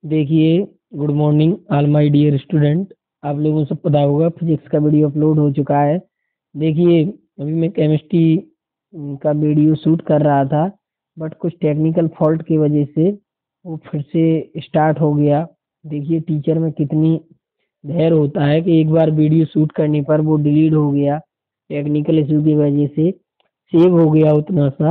देखिए, good morning all my dear student. आप लोगों को सब पता होगा फिजिक्स का वीडियो अपलोड हो चुका है। देखिए, अभी मैं केमिस्ट्री का वीडियो शूट कर रहा था, बट कुछ टेक्निकल फॉल्ट की वजह से वो फिर से स्टार्ट हो गया। देखिए, टीचर में कितनी धैर्य होता है कि एक बार वीडियो शूट करने पर वो डिलीट हो गया, टेक्निकल इशू की वजह से सेव हो गया उतना सा।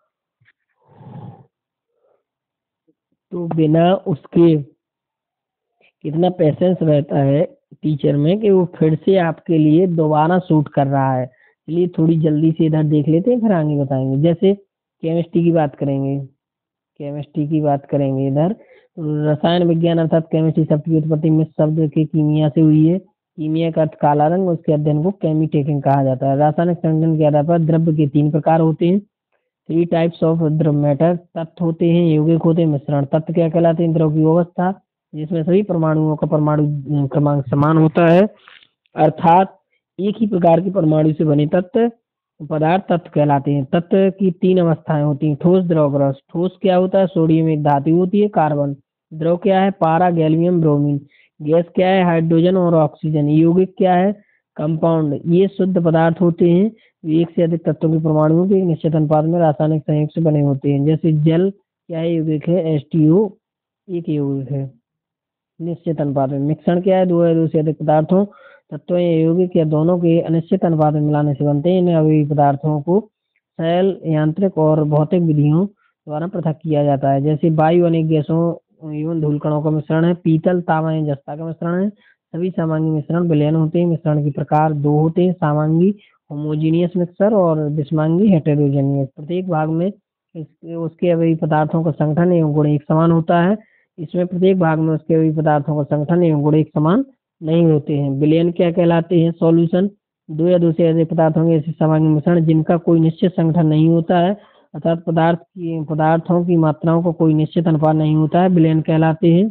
तो बिना उसके कितना पेशेंस रहता है टीचर में कि वो फिर से आपके लिए दोबारा शूट कर रहा है। चलिए थोड़ी जल्दी से इधर देख लेते हैं, फिर आगे बताएंगे। जैसे केमिस्ट्री की बात करेंगे इधर। रसायन विज्ञान अर्थात केमिस्ट्री शब्द की उत्पत्ति में शब्द के कीमिया से हुई है। कीमिया का अर्थ काला रंग, उसके अध्ययन को केमी टेकिंग कहा जाता है। रासायनिक संगठन के आधार पर द्रव्य के 3 प्रकार होते हैं। 3 टाइप्स ऑफ द्रव मैटर। तत्व होते हैं, यौगिक होते हैं, मिश्रण। तत्व क्या कहलाते हैं? द्रव की वो अवस्था जिसमें सभी परमाणुओं का परमाणु क्रमांक समान होता है, अर्थात एक ही प्रकार के परमाणु से बने तत्व पदार्थ तत्व कहलाते हैं। तत्व की 3 अवस्थाएं होती हैं, ठोस, द्रव, गैस। ठोस क्या होता है? सोडियम एक धातु होती है, कार्बन। द्रव क्या है? पारा, गैलियम, ब्रोमीन। गैस क्या है? हाइड्रोजन और ऑक्सीजन। यौगिक क्या है? कंपाउंड। ये शुद्ध पदार्थ होते हैं, एक से अधिक तत्वों के परमाणुओं के एक निश्चित अनुपात में रासायनिक संयोग से बने होते हैं। जैसे जल क्या है? यौगिक है, H2O एक यौगिक है निश्चित अनुपात में। मिश्रण क्या है? दो या दो से अधिक पदार्थों, तत्वों या यौगिक या दोनों के अनिश्चित अनुपात में मिलाने से बनते हैं। इन अवयवी पदार्थों को शैल, यांत्रिक और भौतिक विधियों द्वारा पृथक किया जाता है। जैसे वायु अनेक गैसों एवं धूल कणों का मिश्रण है, पीतल, तांबा या जस्ता का मिश्रण है। सभी समांगी मिश्रण विलयन होते हैं। मिश्रण के प्रकार 2 होते हैं, समांगी होमोजीनियस मिक्सर और विषमांगी हेटेरोजेनियस। प्रत्येक भाग में उसके अवयवी पदार्थों का संगठन एवं गुण एक समान होता है। इसमें प्रत्येक भाग में उसके अवयवी पदार्थों का संगठन एवं गुण एक समान नहीं होते हैं। विलयन क्या कहलाते हैं? सॉल्यूशन। दो या दो से अधिक पदार्थों के ऐसे समांगी मिश्रण जिनका कोई निश्चित संगठन नहीं होता है, अर्थात पदार्थों की मात्राओं का कोई निश्चित अनुपात नहीं होता है, विलयन कहलाते हैं।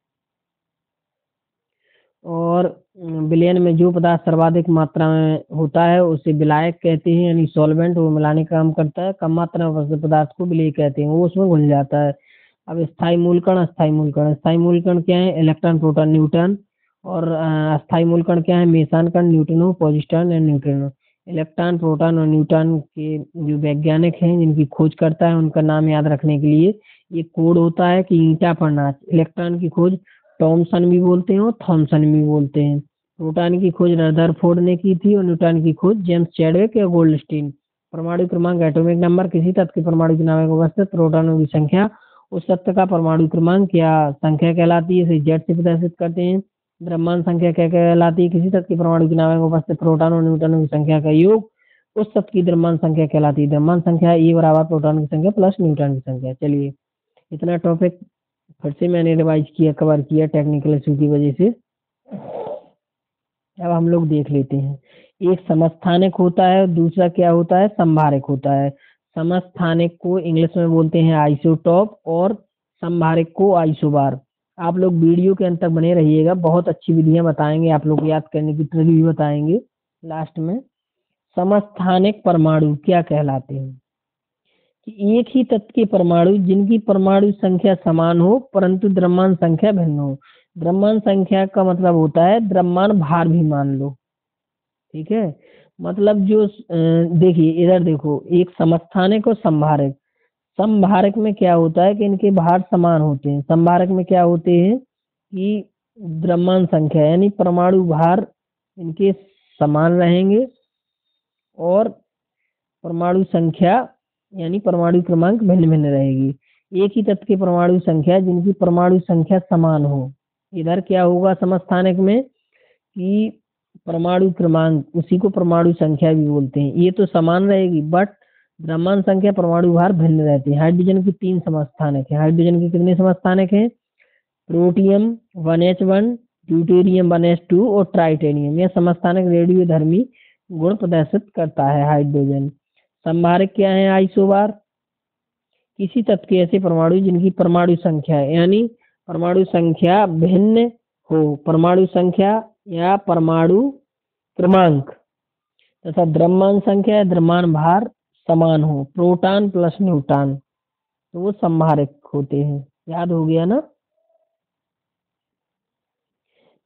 और विलयन में जो पदार्थ सर्वाधिक मात्रा में होता है उसे विलायक कहते हैं, यानी सॉल्वेंट। वो मिलाने का काम करता है। कम मात्रा में उपस्थित पदार्थ को विलेय कहते हैं, वो उसमें घुल जाता है। अब स्थायी मूलकण, अस्थायी मूलकण। स्थायी मूलकण क्या है? Electron, proton, neutron. और अस्थायी मूलकण क्या है? मेसन कण, neutrino, positron and neutrino. Electron, proton और न्यूट्रॉन के जो वैज्ञानिक हैं जिनकी खोज करता है उनका नाम याद रखने के लिए ये कोड होता है कि ईटा पर नाच। इलेक्ट्रॉन की खोज टॉमसन भी बोलते हैं और थॉमसन भी बोलते हैं। प्रोटॉन की खोज रदरफोर्ड ने की थी और न्यूट्रॉन की खोज जेम्स चैडविक या गोल्डस्टीन। परमाणु क्रमांक, एटॉमिक नंबर। किसी तत्व के परमाणु के नाम को उपस्थित प्रोटॉनों की संख्या उस तत्व का परमाणु क्रमांक या संख्या कहलाती है, इसे जेड से प्रदर्शित करते हैं। द्रव्यमान संख्या क्या कहलाती है? किसी तत्व के परमाणु के नाम को उपस्थित प्रोटॉन और न्यूट्रॉनों की संख्या का योग उस तत्व की द्रव्यमान संख्या कहलाती है। द्रव्यमान संख्या E बराबर प्रोटॉन की संख्या प्लस न्यूट्रॉन की संख्या। चलिए, इतना टॉपिक फिर से मैंने रिवाइज किया, कवर किया टेक्निकल इशू की वजह से। अब हम लोग देख लेते हैं। एक समस्थानिक होता है, दूसरा क्या होता है? संभारक होता है। समस्थानिक को इंग्लिश में बोलते हैं आइसोटॉप और संभारक को आइसोबार। आप लोग वीडियो के अंत तक बने रहिएगा, बहुत अच्छी विधियां बताएंगे, आप लोग को याद करने की ट्रिक भी बताएंगे लास्ट में। समस्थानिक परमाणु क्या कहलाते हैं? कि एक ही तत्व के परमाणु जिनकी परमाणु संख्या समान हो परंतु द्रव्यमान संख्या भिन्न हो। द्रव्यमान संख्या का मतलब होता है द्रव्यमान भार भी मान लो, ठीक है। मतलब जो देखिए इधर देखो, एक समस्थानिक और संभारक। संभारक में क्या होता है कि इनके भार समान होते हैं। संभारक में क्या होते हैं कि द्रव्यमान संख्या यानी परमाणु भार इनके समान रहेंगे और परमाणु संख्या यानी परमाणु क्रमांक भिन्न भिन्न रहेगी। एक ही तत्व की परमाणु संख्या जिनकी परमाणु संख्या समान हो, इधर क्या होगा समस्थानिक में कि परमाणु क्रमांक उसी को परमाणु संख्या भी बोलते हैं, ये तो समान रहेगी बट द्रव्यमान संख्या परमाणु भार भिन्न रहते हैं। हाइड्रोजन की 3 समस्थानिक है। हाइड्रोजन के कितने समस्थानिक हैं? प्रोटियम 1H1, ड्यूटेरियम 1S2 और ट्राइटेनियम। यह समस्थानिक रेडियोधर्मी गुण प्रदर्शित करता है हाइड्रोजन। संभारक क्या है? आइसोबार। किसी तत्व के ऐसे परमाणु जिनकी परमाणु संख्या यानी परमाणु संख्या भिन्न हो, परमाणु संख्या या परमाणु क्रमांक तथा द्रव्यमान संख्या या द्रव्यमान भार समान हो, प्रोटॉन प्लस न्यूट्रॉन, तो वो संभारक होते हैं। याद हो गया ना?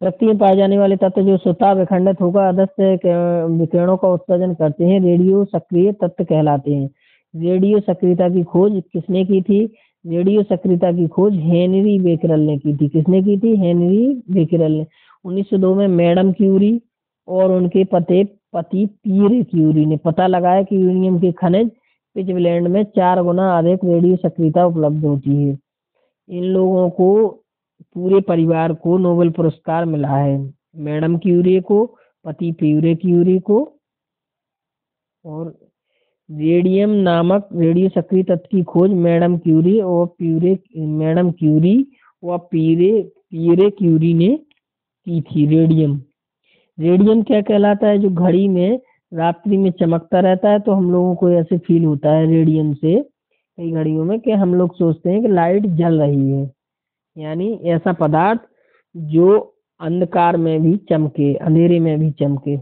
प्रकृति में पाए जाने वाले तत्व जो स्वतः विखंडित होकर अदृश्य विकिरणों का उत्सर्जन करते हैं रेडियो सक्रिय तत्व कहलाते हैं। रेडियो सक्रियता की खोज किसने की थी? रेडियो सक्रियता की खोज हेनरी बेकरल ने की थी। किसने की थी? हेनरी बेकरल ने। 1902 में मैडम क्यूरी और उनके पति पीरे क्यूरी ने पता लगाया कि यूरेनियम के खनिज पिचब्लैंड में 4 गुना अधिक रेडियो सक्रियता उपलब्ध होती है। इन लोगों को पूरे परिवार को नोबेल पुरस्कार मिला है। मैडम क्यूरी को, पति प्यूरे क्यूरी को। और रेडियम नामक रेडियो सक्रिय तत्व की खोज मैडम क्यूरी और पीरे क्यूरी ने की थी। रेडियम रेडियम क्या कहलाता है? जो घड़ी में रात्रि में चमकता रहता है, तो हम लोगों को ऐसे फील होता है रेडियम से कई घड़ियों में कि हम लोग सोचते हैं कि लाइट जल रही है। यानी ऐसा पदार्थ जो अंधकार में भी चमके, अंधेरे में भी चमके।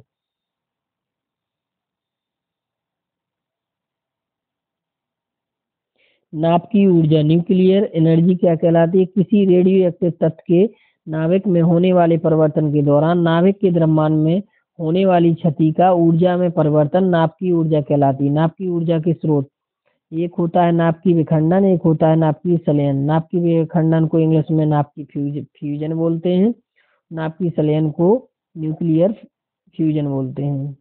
नाभिक की ऊर्जा न्यूक्लियर एनर्जी क्या कहलाती है? किसी रेडियो एक्टिव तत्व के नाभिक में होने वाले परिवर्तन के दौरान नाभिक के द्रव्यमान में होने वाली क्षति का ऊर्जा में परिवर्तन नाभिक की ऊर्जा कहलाती है। नाभिक की ऊर्जा के स्रोत एक होता है नाभिक की विखंडन, एक होता है नाभिक की संलयन। नाभिक की विखंडन को इंग्लिश में नाभिक की फ्यूजन बोलते हैं। नाभिक की संलयन को न्यूक्लियर फ्यूजन बोलते हैं।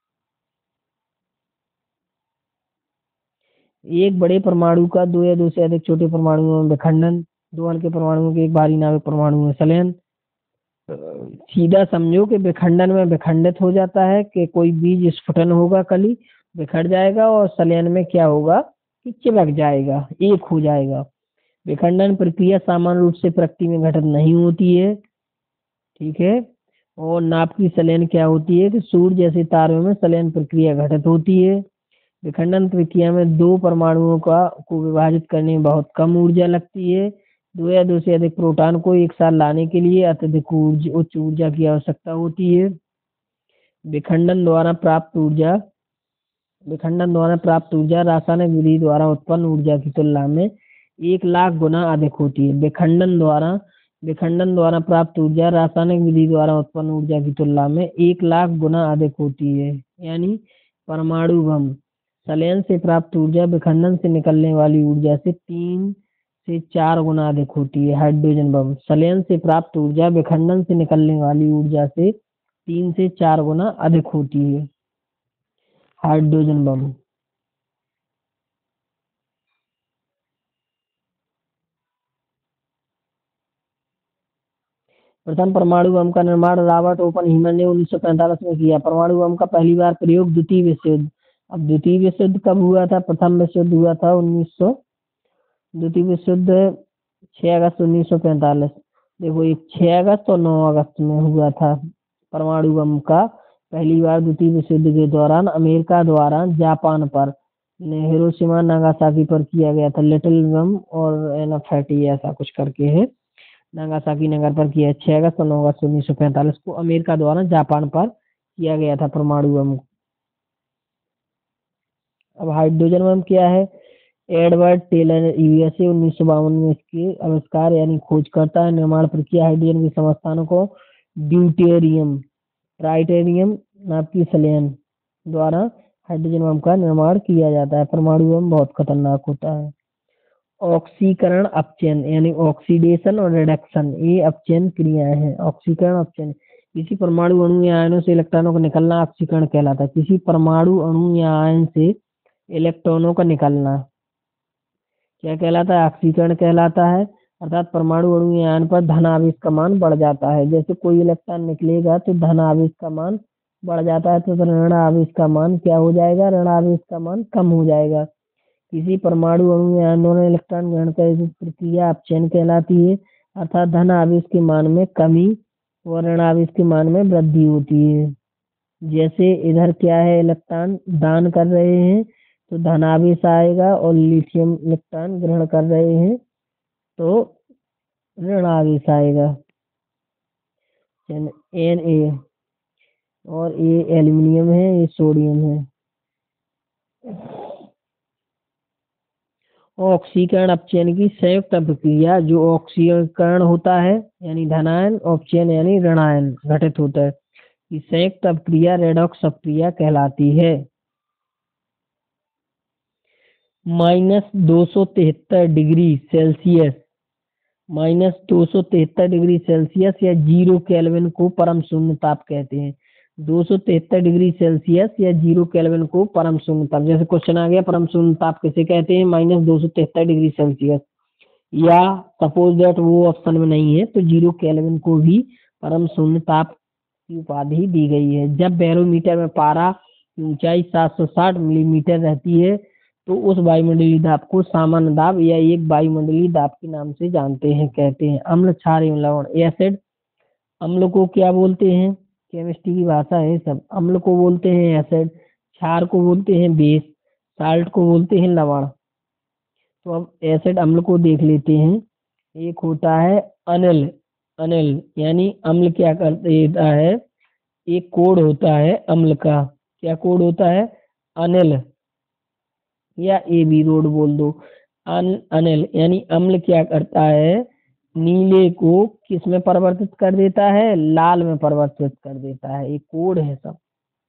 एक बड़े परमाणु का दो या दो से अधिक छोटे परमाणुओं में विखंडन, दो हल्के परमाणुओं के एक भारी नाभिक परमाणु में संलयन। सीधा समझो कि विखंडन में विखंडित हो जाता है कि कोई बीज स्फुटन होगा, कली बिखर जाएगा, और संलयन में क्या होगा कि चिपक जाएगा, एक हो जाएगा। विखंडन प्रक्रिया सामान्य रूप से प्रकृति में घटित नहीं होती है, ठीक है। और नाभिक की संलयन क्या होती है कि सूर्य जैसे तारों में संलयन प्रक्रिया घटित होती है। विखंडन प्रक्रिया में दो परमाणुओं को विभाजित करने में बहुत कम ऊर्जा लगती है। दो या दो से अधिक प्रोटॉन को एक साथ लाने के लिए अत्यधिक उच्च ऊर्जा की आवश्यकता होती है। विखंडन द्वारा प्राप्त ऊर्जा रासायनिक विधि द्वारा उत्पन्न ऊर्जा की तुलना में 1,00,000 गुना अधिक होती है। विखंडन द्वारा प्राप्त ऊर्जा रासायनिक विधि द्वारा उत्पन्न ऊर्जा की तुलना में 1,00,000 गुना अधिक होती है। यानी परमाणु बम संलयन से प्राप्त ऊर्जा विखंडन से निकलने वाली ऊर्जा से 3 से 4 गुना अधिक होती है। हाइड्रोजन बम संलयन से प्राप्त ऊर्जा विखंडन से निकलने वाली ऊर्जा से 3 से 4 गुना अधिक होती है। हाइड्रोजन बम प्रथम परमाणु बम का निर्माण रॉबर्ट ओपनहीमर ने 1945 में किया। परमाणु बम का पहली बार प्रयोग द्वितीय विश्व युद्ध। अब द्वितीय विश्व युद्ध कब हुआ था? प्रथम विश्व युद्ध हुआ था 1900। द्वितीय विश्व युद्ध 6 अगस्त 1945। देखो, एक 6 अगस्त और 9 अगस्त में हुआ था। परमाणु बम का पहली बार द्वितीय विश्व युद्ध के दौरान अमेरिका द्वारा जापान पर हिरोशिमा नागासाकी पर किया गया था। लिटिल बम और एनाफेटी ऐसा कुछ करके है, नागासाकी नगर पर किया। 6 अगस्त और 9 अगस्त 1945 को अमेरिका द्वारा जापान पर किया गया था परमाणु बम। अब हाइड्रोजन बम क्या है? एडवर्ड टेलर यूएसए 1952 में इसके आविष्कार यानी खोज करता है। निर्माण प्रक्रिया हाइड्रोजन के समस्थानों को ड्यूटेरियम ट्राइटेरियम नाभिक की संलयन द्वारा हाइड्रोजन बम का निर्माण किया जाता है। परमाणु बम बहुत खतरनाक होता है। ऑक्सीकरण अपचयन यानी ऑक्सीडेशन और रिडक्शन, ये अपचयन क्रियाएं हैं। ऑक्सीकरण अपचयन किसी परमाणु अणु या आयनों से इलेक्ट्रॉनों का निकलना ऑक्सीकरण कहलाता है। किसी परमाणु अणु या आयन से इलेक्ट्रॉनों का निकलना क्या कहलाता है? ऑक्सीकरण कहलाता है। अर्थात परमाणु अणु या आयन पर धन आवेश का मान बढ़ जाता है। जैसे कोई इलेक्ट्रॉन निकलेगा तो धन आवेश का मान बढ़ जाता है, तो ऋण आवेश का मान क्या हो जाएगा? ऋण आवेश का मान कम हो जाएगा। किसी परमाणु अणु या आयन द्वारा इलेक्ट्रॉन ग्रहण करने की प्रक्रिया अपचयन कहलाती है। अर्थात धन आवेश के मान में कमी और ऋण आवेश के मान में वृद्धि होती है। जैसे इधर क्या है, इलेक्ट्रॉन दान कर रहे हैं तो धन आवेश आएगा, और लिथियम इलेक्ट्रॉन ग्रहण कर रहे हैं तो ऋण आवेश आएगा। एन ए, और ये एल्यूमिनियम है, ये सोडियम है। ऑक्सीकरण अपचयन की संयुक्त प्रक्रिया, जो ऑक्सीकरण होता है यानी धनायन, अपचयन यानी ऋणायन घटित होता है, ये संयुक्त प्रक्रिया रेडॉक्स प्रक्रिया कहलाती है। -273 डिग्री सेल्सियस, -273 डिग्री सेल्सियस या 0 केल्विन को परम शून्य ताप कहते हैं। 273 डिग्री सेल्सियस या 0 केल्विन को परम शून्य ताप, जैसे क्वेश्चन आ गया परम शून्य ताप किसे कहते हैं, -273 डिग्री सेल्सियस, या सपोज दैट वो ऑप्शन में नहीं है तो 0 केल्विन को भी परम शून्य ताप की उपाधि दी गई है। जब बैरोमीटर में पारा की ऊंचाई 760 मिलीमीटर रहती है तो उस वायुमंडलीय दाब को सामान्य दाब या एक वायुमंडलीय दाब के नाम से जानते हैं, कहते हैं। अम्ल, क्षार एवं लवण, एसिड, अम्ल को क्या बोलते हैं, केमिस्ट्री की भाषा है सब। अम्ल को बोलते हैं एसिड, क्षार को बोलते हैं बेस, साल्ट को बोलते हैं लवण। तो अब एसिड अम्ल को देख लेते हैं। एक होता है अनिल, अनिल यानी अम्ल क्या कर देता है, एक कोड होता है अम्ल का, क्या कोड होता है, अनिल या ए बी रोड बोल दो। अनिल यानी अम्ल क्या करता है, नीले को किस में परिवर्तित कर देता है, लाल में परिवर्तित कर देता है, एक कोड है सब।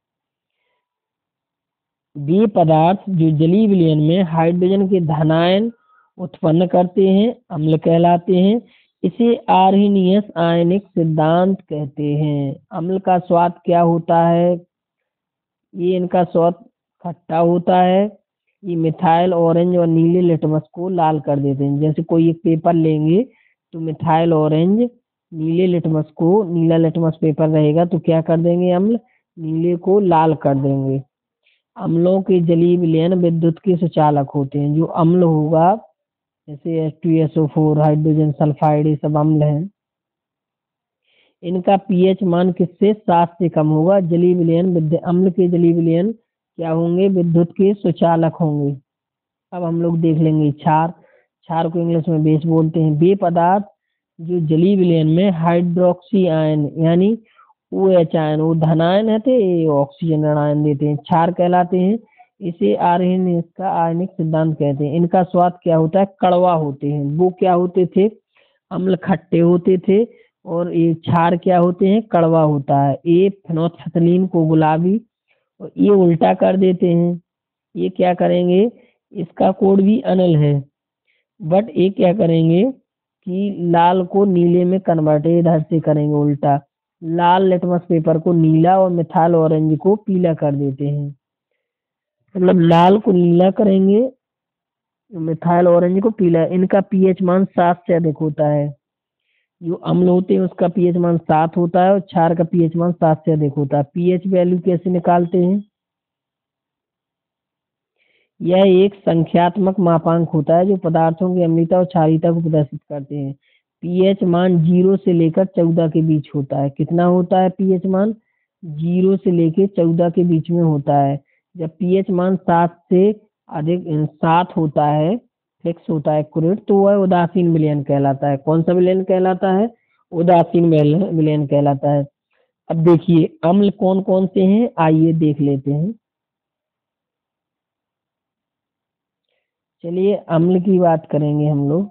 वे पदार्थ जो जलीय विलयन में हाइड्रोजन के धनायन उत्पन्न करते हैं अम्ल कहलाते हैं। इसे आर्हेनियस आयनिक सिद्धांत कहते हैं। अम्ल का स्वाद क्या होता है, ये इनका स्वाद खट्टा होता है। ये मिथाइल ऑरेंज और नीले लिटमस को लाल कर देते हैं। जैसे कोई एक पेपर लेंगे तो मिथाइल ऑरेंज, नीले लिटमस को, नीला लिटमस पेपर रहेगा तो क्या कर देंगे अम्ल, नीले को लाल कर देंगे। अम्लों के जलीय विलयन विद्युत के सुचालक होते हैं। जो अम्ल होगा जैसे H2SO4, हाइड्रोजन सल्फाइड, ये सब अम्ल हैं। इनका पीएच मान किससे 7 से कम होगा। जलीय विलयन अम्ल के जलीय विलयन क्या होंगे, विद्युत के सुचालक होंगे। अब हम लोग देख लेंगे क्षार, क्षार को इंग्लिश में बेस बोलते हैं। वे पदार्थ जो जलीय विलयन में हाइड्रोक्सी आयन यानी OH आयन, वो धनायन है थे, ऑक्सीजन ऋणायन देते हैं, क्षार कहलाते हैं। इसे आर्हेनियस का आयनिक सिद्धांत कहते हैं। इनका स्वाद क्या होता है, कड़वा होते हैं। वो क्या होते थे, अम्ल खट्टे होते थे और ये क्षार क्या होते हैं, कड़वा होता है। ये फेनोल्फथलीन को गुलाबी और ये उल्टा कर देते हैं। ये क्या करेंगे, इसका कोड भी अनिल है, बट ये क्या करेंगे कि लाल को नीले में कन्वर्ट इधर से करेंगे उल्टा। लाल लिटमस पेपर को नीला और मिथाइल ऑरेंज को पीला कर देते हैं। मतलब लाल को नीला करेंगे, मिथाइल ऑरेंज को पीला। इनका पीएच मान 7 से अधिक होता है। जो अम्ल होते हैं उसका पीएच मान 7 होता है और क्षार का पीएच मान 7 से अधिक होता है। पीएच वैल्यू कैसे निकालते हैं, यह एक संख्यात्मक मापांक होता है जो पदार्थों की अम्लता और क्षारीयता को प्रदर्शित करते हैं। पीएच मान 0 से लेकर 14 के बीच होता है। कितना होता है पीएच मान, 0 से लेकर 14 के बीच में होता है। जब पीएच मान 7 से अधिक 7 होता है, फिक्स होता है एक्यूरेट, तो वह उदासीन विलयन कहलाता है। कौन सा विलयन कहलाता है, उदासीन विलयन कहलाता है। अब देखिए अम्ल कौन कौन से हैं, आइए देख लेते हैं। चलिए अम्ल की बात करेंगे हम लोग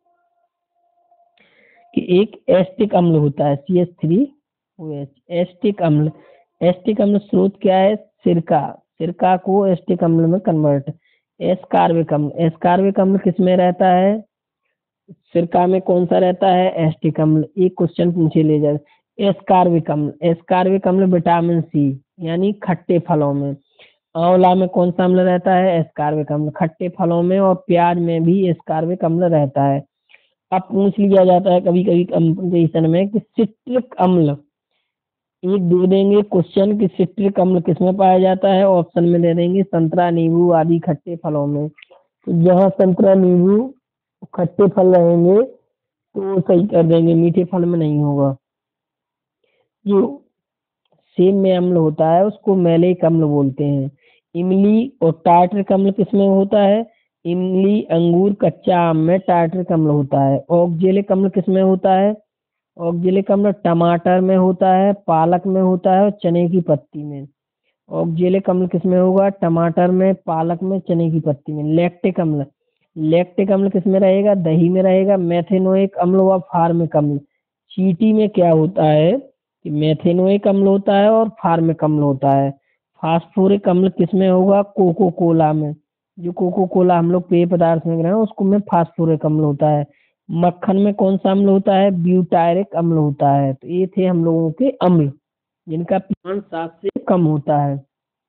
कि एक एस्टिक अम्ल होता है CH3OH, एस्टिक अम्ल। एस्टिक अम्ल स्रोत क्या है, सिरका, सिरका को एस्टिक अम्ल में कन्वर्ट। एस्कार्बिक अम्ल, एस्कार्बिक अम्ल किस में रहता है, सिरका में कौन सा रहता है, एस्टिक अम्ल। एक क्वेश्चन पूछे ले जाए। एस्कार्बिक अम्ल, एस्कार्बिक अम्ल विटामिन सी यानी खट्टे फलों में। आंवला में कौन सा अम्ल रहता है, एस्कार्बिक अम्ल, खट्टे फलों में, और प्याज में भी एस्कार्बिक अम्ल रहता है। अब पूछ लिया जाता है कभी कभी कंपटीशन में कि सिट्रिक अम्ल, एक दे देंगे क्वेश्चन कि सिट्रिक अम्ल किसमें पाया जाता है, ऑप्शन में दे देंगे संतरा, नींबू आदि खट्टे फलों में। तो जहाँ संतरा नींबू खट्टे फल रहेंगे तो सही कर देंगे, मीठे फल में नहीं होगा। जो सेब में अम्ल होता है उसको मैलिक अम्ल बोलते हैं। इमली और टार्टरिक अम्ल किसमें होता है, इमली, अंगूर, कच्चा आम में टार्टरिक अम्ल होता है। ऑक्जेलिक अम्ल किसमें होता है, ऑक्जेलिक अम्ल टमाटर में होता है, पालक में होता है और चने की पत्ती में। ऑक्जेलिक अम्ल किसमें होगा, टमाटर में, पालक में, चने की पत्ती में। लैक्टिक अम्ल, लैक्टिक अम्ल किस में रहेगा? दही में रहेगा। मेथेनोइक अम्ल व फार्मिक अम्ल, चींटी में क्या होता है कि मेथेनोइक अम्ल होता है और फार्मिक अम्ल होता है। फास्फोरिक अम्ल किस में होगा? कोको कोला में। जो कोको कोला हम लोग पेय पदार्थ में रहे हैं उसको में फास्फोरिक अम्ल होता है। मक्खन में कौन सा अम्ल होता है? ब्यूटायरिक अम्ल होता है। तो ये थे हम लोगों के अम्ल जिनका पीएच 7 से कम होता है।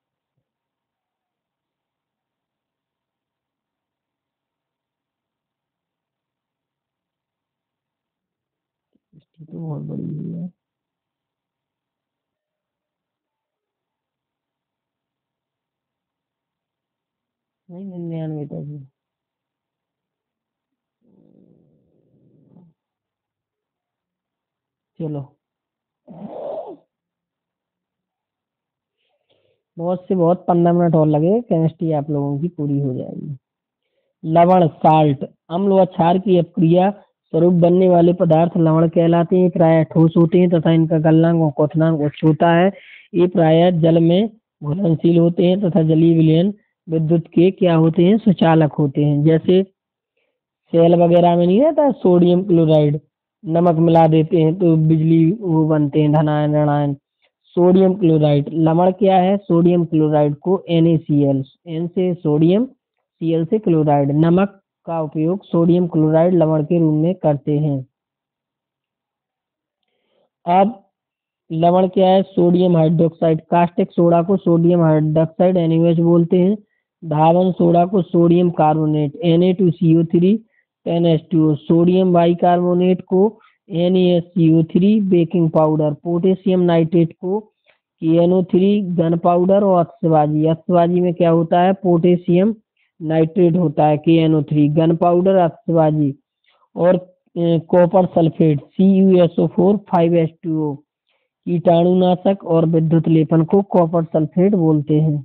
ये तो बहुत बड़ी हुई है। नहीं, 99 तक है। चलो, बहुत से बहुत 15 मिनट और लगे, केमिस्ट्री आप लोगों की पूरी हो जाएगी। लवण साल्ट, अम्ल व क्षार की अपक्रिया स्वरूप बनने वाले पदार्थ लवण कहलाते हैं। प्रायः ठोस होते हैं तथा इनका गलनांक और क्वथनांक उच्च होता है। ये प्रायः जल में घुलनशील होते हैं तथा जलीय विलयन विद्युत के क्या होते हैं? सुचालक होते हैं। जैसे सेल वगैरह में नहीं रहता सोडियम क्लोराइड, नमक मिला देते हैं तो बिजली वो बनते हैं, धनायन ऋणायन। सोडियम क्लोराइड लवण क्या है? सोडियम क्लोराइड को NaCl, एन से सोडियम, Cl से क्लोराइड, नमक का उपयोग सोडियम क्लोराइड लवण के रूप में करते हैं। अब लवण क्या है? सोडियम हाइड्रोक्साइड, कास्टिक सोडा को सोडियम हाइड्रोक्साइड NaOH बोलते हैं। धावन सोडा को sodium carbonate Na2CO3 10H2O, sodium bicarbonate को NaSCO3, baking powder. Potassium nitrate को KNO3, गन पाउडर। और अतशबाजी, अतशबाजी में क्या होता है? पोटेशियम नाइट्रेट होता है KNO3, गन पाउडर, अतशबाजी। और कॉपर सल्फेट CuSO4 5H2O, कीटाणुनाशक और विद्युत लेपन को कॉपर सल्फेट बोलते हैं।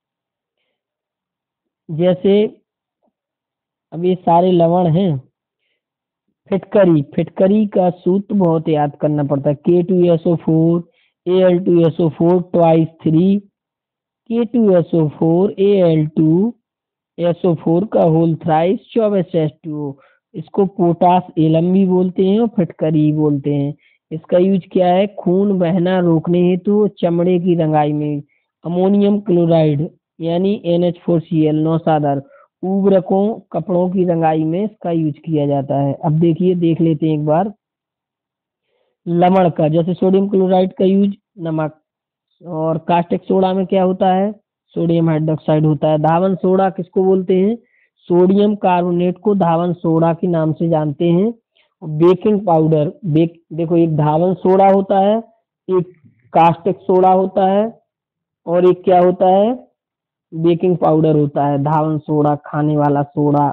जैसे अब ये सारे लवण हैं। फिटकरी, फिटकरी का सूत्र बहुत याद करना पड़ता है। K2SO4 Al2SO4 twice 3, K2SO4 Al2SO4 का होल थ्राइस 24H2O। इसको पोटास एलम भी बोलते हैं और फिटकरी बोलते हैं। इसका यूज क्या है? खून बहना रोकने हेतु चमड़े की रंगाई में। अमोनियम क्लोराइड यानी NH4Cl नौसादर उर्वरकों कपड़ों की रंगाई में इसका यूज किया जाता है। अब देखिए, देख लेते हैं एक बार लवण का। जैसे सोडियम क्लोराइड का यूज नमक, और कास्टिक सोडा में क्या होता है? सोडियम हाइड्रोक्साइड होता है। धावन सोडा किसको बोलते हैं? सोडियम कार्बोनेट को धावन सोडा के नाम से जानते हैं। और बेकिंग पाउडर, देखो एक धावन सोडा होता है, एक कास्टिक सोडा होता है, और एक क्या होता है? बेकिंग पाउडर होता है। धावन सोडा खाने वाला soda.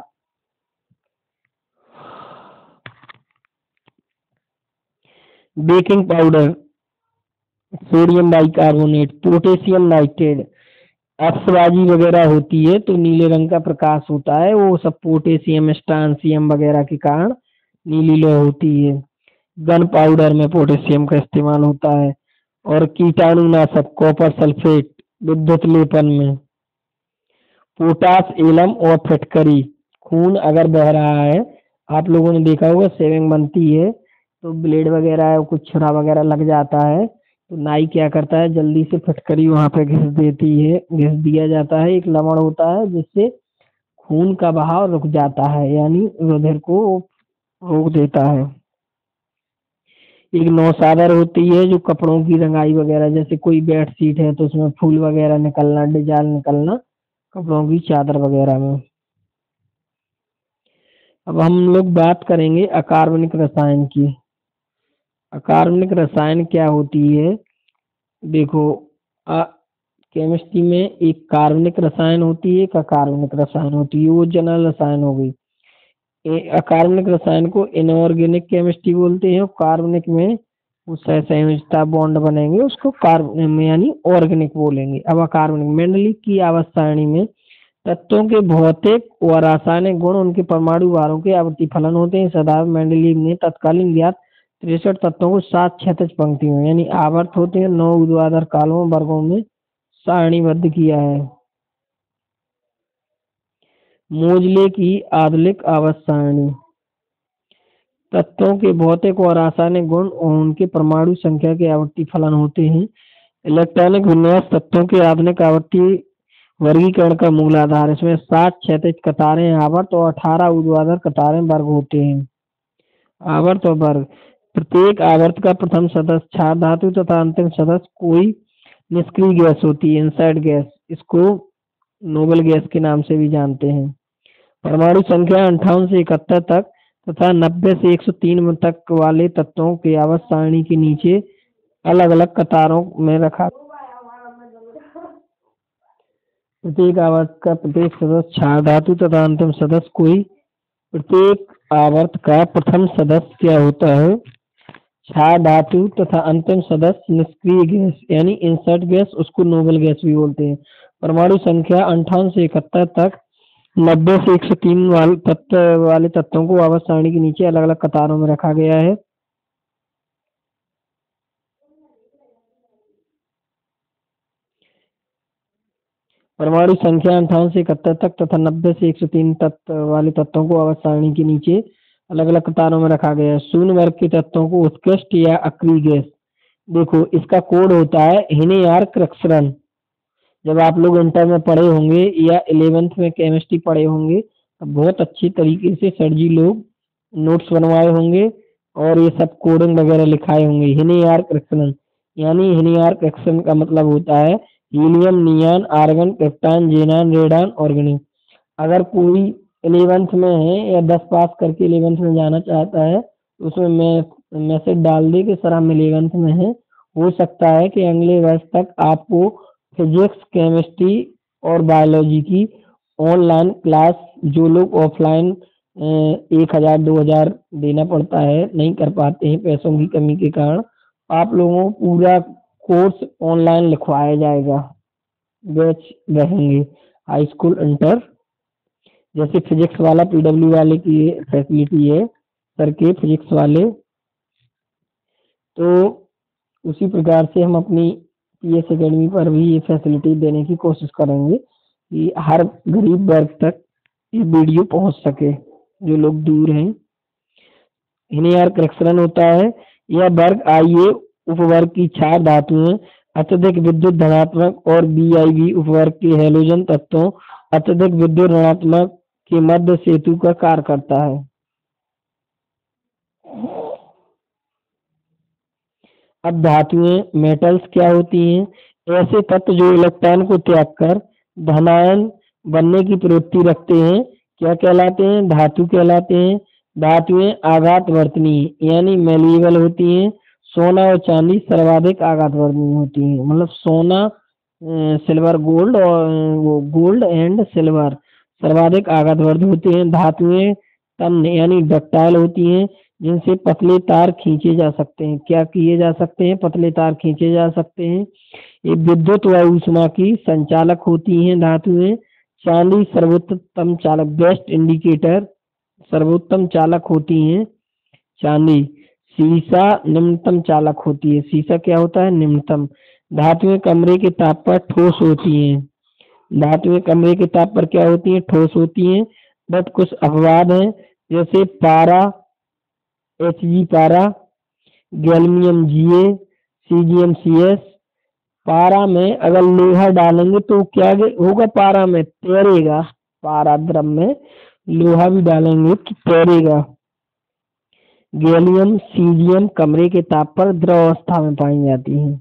Baking powder, sodium bicarbonate, potassium nitrate. अक्सबाजी वगैरह होती है तो नीले रंग का प्रकाश होता है, वो सब पोटेशियम स्ट्रांसियम वगैरह के कारण नीली लौ होती है। गन पाउडर में पोटेशियम का इस्तेमाल होता है। और कीटाणुनाशक कॉपर सल्फेट विद्युत लेपन में। पोटास एलम और फिटकरी, खून अगर बह रहा है, आप लोगों ने देखा होगा सेविंग बनती है तो ब्लेड वगैरह है कुछ छुरा वगैरह लग जाता है तो नाई क्या करता है? जल्दी से फिटकरी वहां पे घिस देती है, घिस दिया जाता है। एक लवण होता है जिससे खून का बहाव रुक जाता है, यानी रुधिर को रोक देता है। एक नौसादर होती है जो कपड़ों की रंगाई वगैरह, जैसे कोई बेडशीट है तो उसमें फूल वगैरह निकलना, डिजाइन निकलना कपड़ों की चादर वगैरह में। अब हम लोग बात करेंगे अकार्बनिक रसायन की। अकार्बनिक रसायन क्या होती है? देखो, केमिस्ट्री में एक कार्बनिक रसायन होती है, एक अकार्बनिक रसायन होती है। वो जनरल रसायन हो गई। अकार्बनिक रसायन को इनऑर्गेनिक केमिस्ट्री बोलते हैं, और कार्बनिक में उस संयोजकता बॉन्ड बनेंगे उसको कार्बन में यानी ऑर्गेनिक बोलेंगे। अब अकार्बनिक मेंडलीव की आवर्त सारणी में तत्वों के भौतिक व रासायनिक गुण उनके परमाणु भारों के आवर्ती फलन होते हैं। सदाव मेंडलीव ने तत्कालीन ज्ञात 63 तत्वों को 7 क्षैतिज पंक्तियों यानी आवर्त होते हैं 9 ऊर्ध्वाधर कालों वर्गों में सारणीबद्ध किया है। मोजले की आधुनिक आवर्त सारणी। तत्वों के भौतिक और रासायनिक गुण और उनके परमाणु संख्या के आवर्ती फलन होते हैं। इलेक्ट्रॉनिक विन्यास तत्वों के आधुनिक आवर्ती वर्गीकरण का मूल आधार। इसमें 60 क्षैतिज कतारें आवर्त और 18 ऊर्ध्वाधर कतारें वर्ग होते हैं। आवर्त और वर्ग। प्रत्येक आवर्त का प्रथम सदस्य क्षार धातु तथा अंतिम सदस्य कोई निष्क्रिय गैस होती है, इनसाइड गैस। इसको नोबल गैस के नाम से भी जानते हैं। परमाणु संख्या 58 से 71 तक तथा 90 से 103 तक वाले तत्वों के आवर्त सारणी के नीचे अलग अलग कतारों में रखा। प्रत्येक आवर्त का प्रत्येक सदस्य क्षार धातु तथा अंतिम सदस्य कोई। प्रत्येक आवर्त का प्रथम सदस्य क्या होता है? क्षार धातु तथा अंतिम सदस्य निष्क्रिय गैस यानी इंसर्ट गैस, उसको नोबल गैस भी बोलते हैं। परमाणु संख्या 58 से 71 तक 90 से 103 वाले तत्वों को आवर्त सारणी के नीचे अलग अलग कतारों में रखा गया है। परमाणु संख्या 58 से 71 तक तथा 90 से 103 वाले तत्वों को आवर्त सारणी के नीचे अलग अलग कतारों में रखा गया है। शून्य वर्ग के तत्वों को उत्कृष्ट या अक्रिय गैस। देखो इसका कोड होता है हिनेयार-क्रक्सरन। जब आप लोग इंटर में पढ़े होंगे या 11th में केमिस्ट्री पढ़े होंगे तो बहुत अच्छी तरीके से सर जी लोग नोट्स बनवाए होंगे और ये सब कोडिंग वगैरह लिखाए होंगे। हिनेयार-क्रक्सरन यानी हिनेयार-क्रक्सरन का मतलब होता है helium, neon, argon, krypton, xenon, radon, ऑर्गेनियम। अगर कोई 11th में है या 10 पास करके 11th में जाना चाहता है तो उसमें मैसेज डाल दे कि सर हम 11th में हैं। हो सकता है कि अगले वर्ष तक आपको फिजिक्स, केमिस्ट्री और बायोलॉजी की ऑनलाइन क्लास, जो लोग ऑफलाइन 1000 2000 देना पड़ता है, नहीं कर पाते हैं पैसों की कमी के कारण, आप लोगों को पूरा कोर्स ऑनलाइन लिखवाया जाएगा। बैच रहेंगे हाई स्कूल इंटर। जैसे फिजिक्स वाला पीडब्ल्यू वाले की फैसिलिटी है सर के फिजिक्स वाले, तो उसी प्रकार से हम अपनी पीएस एकेडमी पर भी ये फैसिलिटी देने की कोशिश करेंगे कि हर गरीब वर्ग तक ये वीडियो पहुंच सके जो लोग दूर हैं। हिनेयार-क्रक्सरन होता है यह वर्ग आईए उपवर्ग की क्षार धातुएं अत्यधिक विद्युत धनात्मक और बीआईवी उपवर्ग के हैलोजन तत्वों अत्यधिक विद्युत ऋणात्मक के मध्य सेतु का कार्य करता है। अब धातुएं मेटल्स क्या होती हैं? ऐसे तत्व जो इलेक्ट्रॉन को त्याग कर धनायन बनने की प्रवृत्ति रखते हैं क्या कहलाते हैं? धातु कहलाते हैं। धातुएं आघात वर्तनीय यानी मेलिएबल होती हैं। सोना और चांदी सर्वाधिक आघात वर्तनीय होती हैं। मतलब सोना, सिल्वर, गोल्ड और वो गोल्ड एंड सिल्वर सर्वाधिक आघात वर्ध होते हैं। धातुएं तन्य यानी डक्टाइल होती हैं जिनसे पतले तार खींचे जा सकते हैं। क्या किए जा सकते हैं? पतले तार खींचे जा सकते हैं। ये विद्युत व ऊष्मा की संचालक होती हैं धातुएं। चांदी सर्वोत्तम चालक, बेस्ट इंडिकेटर, सर्वोत्तम चालक होती हैं चांदी। सीसा निम्नतम चालक होती है। सीसा क्या होता है? निम्नतम। धातुएं कमरे के ताप पर ठोस होती हैं। धातुएं कमरे के ताप पर क्या होती हैं? ठोस होती हैं। बट कुछ अपवाद हैं जैसे पारा, Hg पारा, गैल्मियम Ga, सीजियम Cs। पारा में अगर लोहा डालेंगे तो क्या होगा? पारा में तैरेगा। पारा द्रव में लोहा भी डालेंगे तो तैरेगा। गैलियम, सीजियम कमरे के ताप पर द्रव अवस्था में पाई जाती हैं।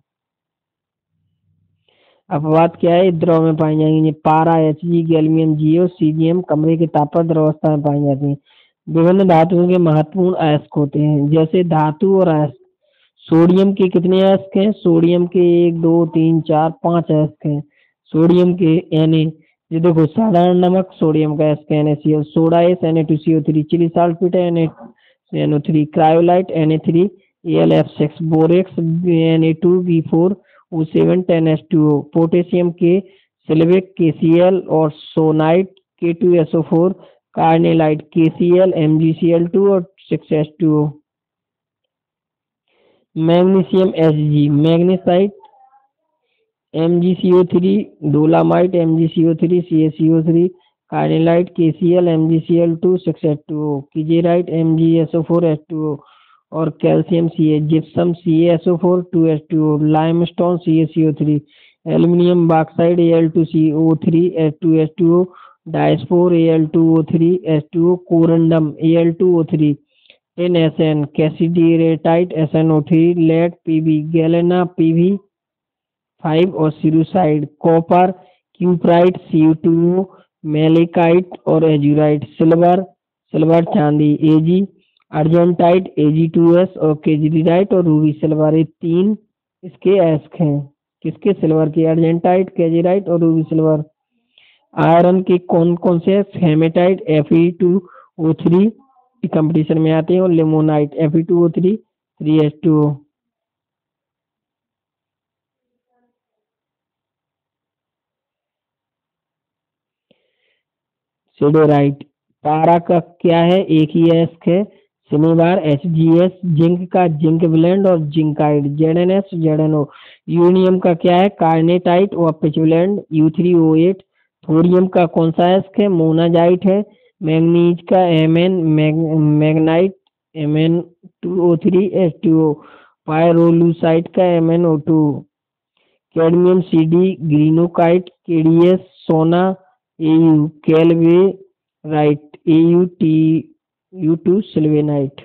अपवाद क्या है? द्रव में पाई जाएंगी। पारा, Hg, गैल्मियम Ga और सीजियम कमरे के ताप पर द्रव अवस्था में पाई जाती हैं। विभिन्न धातुओं के महत्वपूर्ण अयस्क होते हैं। जैसे धातु और अयस्क। सोडियम के कितने अयस्क हैं? सोडियम के 1 2 3 4 5 अयस्क हैं। सोडियम के Na, ये देखो साधारण नमक सोडियम का अयस्क NaCl, soda ash Na2CO3, Chile saltpetre NaNO3, cryolite Na3 AlF6, borax Na2B4 O7 10H2O, potassium के सिल्विक KCl और सोनाइट K2SO4, कार्नेलाइट KCl MgCl2 और 6H2O। Magnesium Hg, magnesite MgCO3, dolomite MgCO3 CaCO3, carnallite KCl MgCl2 6H2O, kieserite MgSO4H2O और calcium Ca, gypsum CaSO4 2H2O, limestone CaCO3, aluminium bauxite Al2CO3 H2H2O, diaspore Al2O3 H2O, corundum Al2O3, NSN, cassiterite SnO3, lead Pb, galena Pb5 और cerussite, copper cuprite Cu2O, malachite और azurite, silver चांदी Ag, argentite Ag2S और केजरीराइट और Ruby silver, ये 3 इसके ask हैं। किसके? Silver के, अर्जेंटाइट, केजरीराइट और रूबी सिल्वर। आयरन के कौन कौन से? हेमेटाइट Fe2O3 कंपटीशन में आते हैं और लिमोनाइट Fe2O3 3H2O। सिडोराइट, पारा का क्या है? एक ही एस्क है, शनिवार HgS, जिंक का जिंक ब्लेंड और जिंकाइड ZnS ZnO, यूरेनियम का क्या है? कार्नेटाइट और पिच ब्लेंड U3O8, थोरियम का कौन सा एस्क है? मोनाजाइट है, मैग्नीज का Mn मैग्नाइट Mn2O3H2O, पायरोलूसाइट का MnO2, cadmium CD, greenockite KDS, सोना Au, कैल्वेराइट AuTu2 सिल्वेनाइट।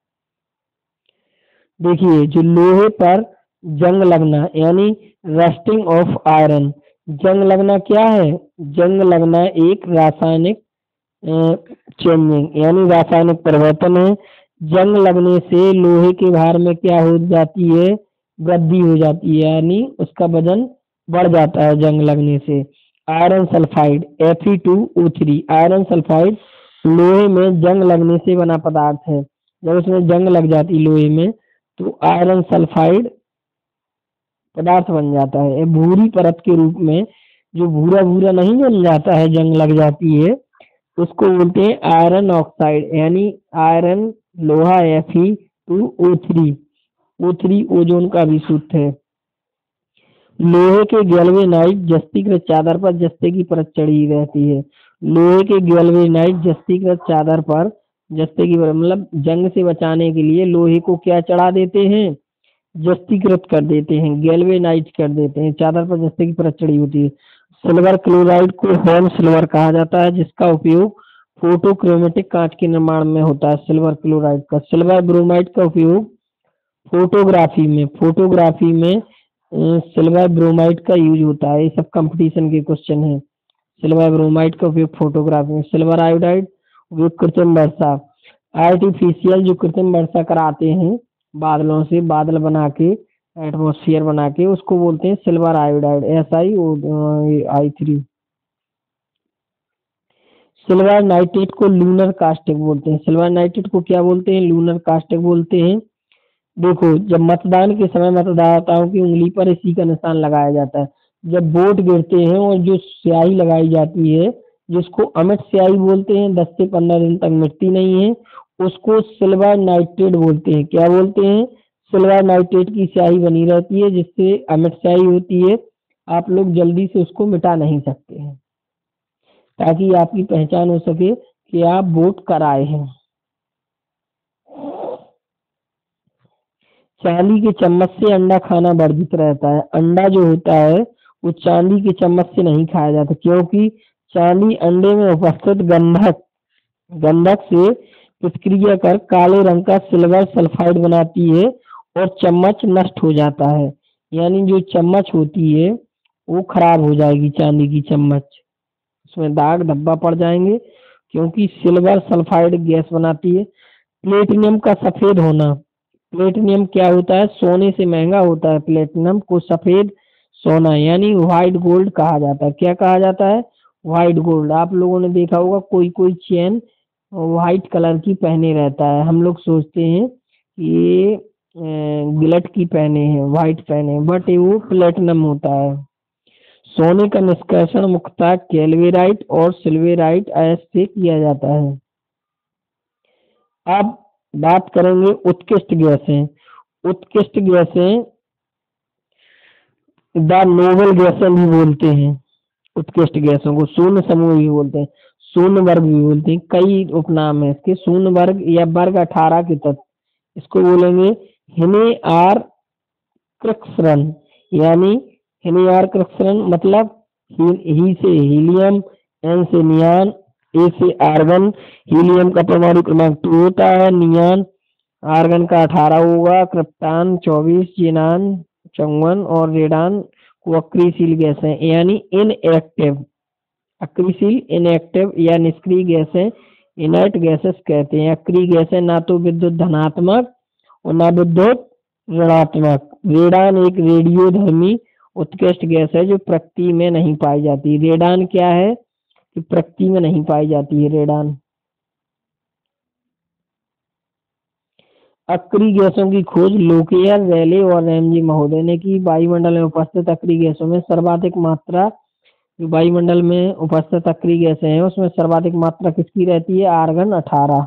देखिए, जो लोहे पर जंग लगना यानी रस्टिंग ऑफ आयरन, जंग लगना क्या है? जंग लगना एक रासायनिक चेंजिंग यानी रासायनिक परिवर्तन है। जंग लगने से लोहे के भार में क्या हो जाती है? वृद्धि हो जाती है, यानी उसका वजन बढ़ जाता है जंग लगने से। Iron sulphide Fe2O3, iron sulphide लोहे में जंग लगने से बना पदार्थ है। जब उसमें जंग लग जाती लोहे में तो आयरन सल्फाइड पदार्थ बन जाता है। ये भूरी परत के रूप में जो भूरा भूरा नहीं बन जाता है, जंग लग जाती है, उसको बोलते हैं आयरन ऑक्साइड, यानी आयरन लोहा Fe2O3। O3 ओजोन का भी सूत्र है। लोहे के गैल्वेनाइट जस्तीकृत चादर पर जस्ते की परत चढ़ी रहती है। लोहे के गैल्वेनाइट जस्तीकृत चादर पर जस्ते की परत, मतलब जंग से बचाने के लिए लोहे को क्या चढ़ा देते हैं? जस्तीकृत कर देते हैं, गैल्वेनाइट कर देते हैं, चादर पर जस्ते की परत चढ़ी होती है। सिल्वर क्लोराइड को होम सिल्वर कहा जाता है, जिसका उपयोग फोटोक्रोमेटिक कांच के निर्माण में होता है। सिल्वर क्लोराइड का। सिल्वर ब्रोमाइड का उपयोग फोटोग्राफी में सिल्वर ब्रोमाइड का यूज होता है। ये सब कंपटीशन के क्वेश्चन है। सिल्वर ब्रोमाइड का उपयोग फोटोग्राफी में। सिल्वर आयोडाइड उपयोग कृत्रिम वर्षा, आर्टिफिशियल जो कृत्रिम वर्षा कराते हैं बादलों से, बादल बना के एटमॉस्फेयर बना के, उसको बोलते हैं silver iodide SiO3। Silver nitrate को लूनर कास्टिक बोलते हैं। सिल्वर नाइट्रेट को क्या बोलते हैं? लूनर कास्टिक बोलते हैं। देखो, जब मतदान के समय मतदाताओं की उंगली पर इसी का निशान लगाया जाता है। जब वोट गिरते हैं और जो स्याही लगाई जाती है, जिसको अमिट स्याही बोलते हैं, 10 से 15 दिन तक मिटती नहीं है, उसको सिल्वर नाइट्रेट बोलते हैं। क्या बोलते हैं? सिल्वर नाइट्रेट की स्याही बनी रहती है, जिससे अमिट स्याही होती है। आप लोग जल्दी से उसको मिटा नहीं सकते हैं, ताकि आपकी पहचान हो सके कि आप वोट कराए हैं। चांदी के चम्मच से अंडा खाना वर्जित रहता है। अंडा जो होता है वो चांदी के चम्मच से नहीं खाया जाता, क्योंकि चांदी अंडे में उपस्थित गंधक से प्रतिक्रिया कर काले रंग का सिल्वर सल्फाइड बनाती है और चम्मच नष्ट हो जाता है। यानी जो चम्मच होती है वो खराब हो जाएगी, चांदी की चम्मच, उसमें दाग धब्बा पड़ जाएंगे, क्योंकि सिल्वर सल्फाइड गैस बनाती है। प्लेटिनियम का सफेद होना। प्लेटिनियम क्या होता है? सोने से महंगा होता है। प्लेटिनम को सफेद सोना यानी व्हाइट गोल्ड कहा जाता है। क्या कहा जाता है? White gold. आप लोगों ने देखा होगा कोई कोई चेन व्हाइट कलर की पहने रहता है, हम लोग सोचते हैं कि ये गिलट की पहने हैं, व्हाइट पहने, बट वो प्लेटिनम होता है। सोने का निष्कर्षण मुख्यतः कैल्वेराइट और सिल्वेराइट अयस्क से किया जाता है। अब बात करेंगे उत्कृष्ट गैसें। उत्कृष्ट गैसें द नोबल गैसें भी बोलते हैं। उत्कृष्ट गैसों को शून्य समूह भी बोलते हैं। शून्य वर्ग भी बोलते हैं, कई उपनाम है इसके। शून्य वर्ग या वर्ग 18 के तत्व, इसको बोलेंगे हिने आर कृक्सरन, यानी हिने आर कृक्सरन मतलब ही से हीलियम, एन से नियान, ए से आर्गन। हीलियम का परमाणु क्रमांक 2 होता है, नियान आर्गन का 18 होगा, क्रिप्टॉन 24, जीनान 54 और रेडान को अक्रियशील गैस है, यानी इनएक्टिव। अक्रियशील इनएक्टिव या निष्क्रिय गैस है, इनर्ट गैसेस कहते हैं। अक्रिय गैस है ना तो विद्युत धनात्मक और ना विद्युत ऋणात्मक। रेडान एक रेडियोधर्मी उत्कृष्ट गैस है जो प्रकृति में नहीं पाई जाती। रेडान क्या है कि प्रकृति में नहीं पाई जाती है रेडान। अक्रिय गैसों की खोज लोकेयर, रैले और रैमजी महोदय ने की। वायुमंडल में उपस्थित अक्रिय गैसों में सर्वाधिक मात्रा, जो वायुमंडल में उपस्थित अक्रिय गैसें हैं उसमें सर्वाधिक मात्रा किसकी रहती है? आर्गन 18।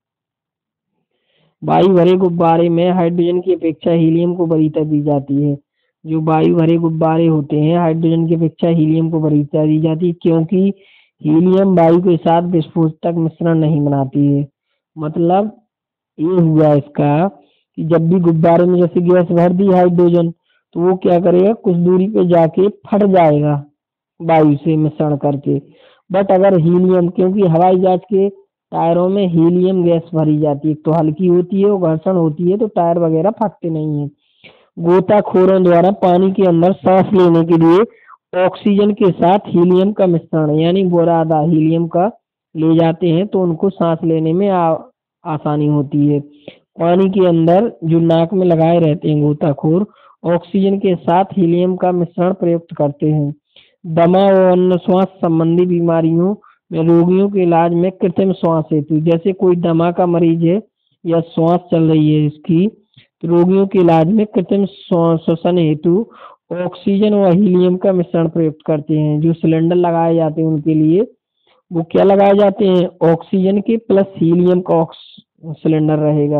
वायु भरे गुब्बारे में हाइड्रोजन की अपेक्षा हीलियम को वरीयता दी जाती है। जो वायु भरे गुब्बारे होते हैं हाइड्रोजन की अपेक्षा हीलियम को वरीयता दी जाती है, क्योंकि हीलियम वायु के साथ विस्फोटक मिश्रण नहीं बनाती है। मतलब ये हुआ इसका कि जब भी गुब्बारे में जैसे गैस भर दी हाइड्रोजन, तो वो क्या करेगा, कुछ दूरी पे जाके फट जाएगा वायु से मिश्रण करके। बट अगर हीलियम, क्योंकि हवाई जहाज के टायरों में हीलियम गैस भरी जाती है, तो हल्की होती है और घर्षण होती है, तो टायर वगैरह फटते नहीं है। गोताखोरों द्वारा पानी के अंदर सांस लेने के लिए ऑक्सीजन के साथ हीलियम का मिश्रण यानी बोरादा हीलियम का ले जाते हैं, तो उनको सांस लेने में आसानी होती है। पानी के अंदर जो नाक में लगाए रहते हैं गोताखोर, ऑक्सीजन के साथ हीलियम का मिश्रण प्रयुक्त करते हैं। दमा और अन्य श्वास संबंधी बीमारियों में रोगियों के इलाज में कृत्रिम श्वास हेतु, जैसे कोई दमा का मरीज है या श्वास चल रही है इसकी, तो रोगियों के इलाज में कृत्रिम श्वसन हेतु ऑक्सीजन और हीलियम का मिश्रण प्रयुक्त करते हैं। जो सिलेंडर लगाए जाते हैं उनके लिए वो क्या लगाए जाते हैं? ऑक्सीजन के प्लस हीलियम का सिलेंडर रहेगा।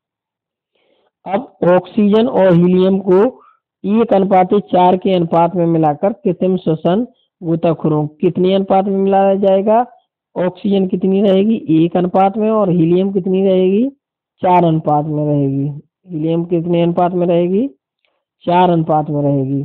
अब ऑक्सीजन और हीलियम को 1:4 के अनुपात में मिलाकर कृत्रिम श्वसन गोताखोरों, कितने अनुपात में मिलाया जाएगा? ऑक्सीजन कितनी रहेगी? 1 अनुपात में, और हीलियम कितनी रहेगी? 4 अनुपात में रहेगी। हीलियम कितने अनुपात में रहेगी? 4 अनुपात में रहेगी।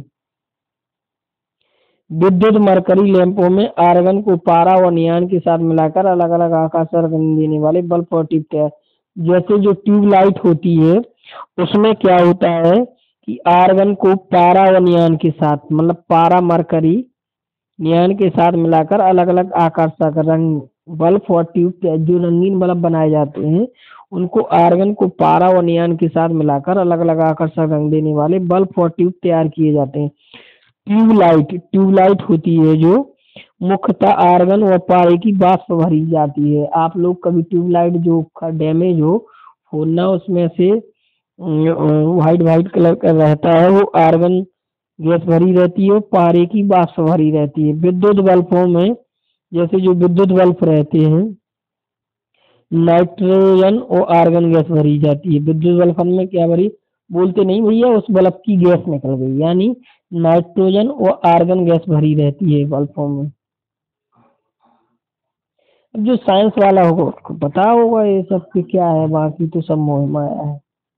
विद्युत मरकरी लैंपों में आर्गन को पारा और नियान के साथ मिलाकर अलग अलग आकार से रंग देने वाले बल्ब और ट्यूब तैयार, जैसे जो ट्यूबलाइट होती है उसमें क्या होता है कि आर्गन को पारा और नियान के साथ, मतलब पारा मरकरी नियान के साथ मिलाकर अलग अलग आकर्षक रंग बल्ब और ट्यूब, जो रंगीन बल्ब बनाए जाते हैं उनको आर्गन को पारा और नियान के साथ मिलाकर अलग अलग आकर्षक रंग देने वाले बल्ब और ट्यूब तैयार किए जाते हैं। ट्यूबलाइट होती है जो मुख्यतः आर्गन और पारे की वाष्प भरी जाती है। आप लोग कभी ट्यूबलाइट जो डैमेज हो खोलना, उसमें से व्हाइट व्हाइट कलर का रहता है, वो आर्गन गैस भरी रहती है, पारे की वाष्प भरी रहती है। विद्युत बल्बों में जैसे जो विद्युत बल्ब रहते हैं नाइट्रोजन और आर्गन गैस भरी जाती है। विद्युत बल्ब में क्या भरी बोलते नहीं भैया, उस बल्ब की गैस निकल गई, यानी नाइट्रोजन और आर्गन गैस भरी रहती है बल्बों में। अब जो साइंस वाला होगा उसको पता होगा ये सब कि क्या है, बाकी तो सब मोह माया है।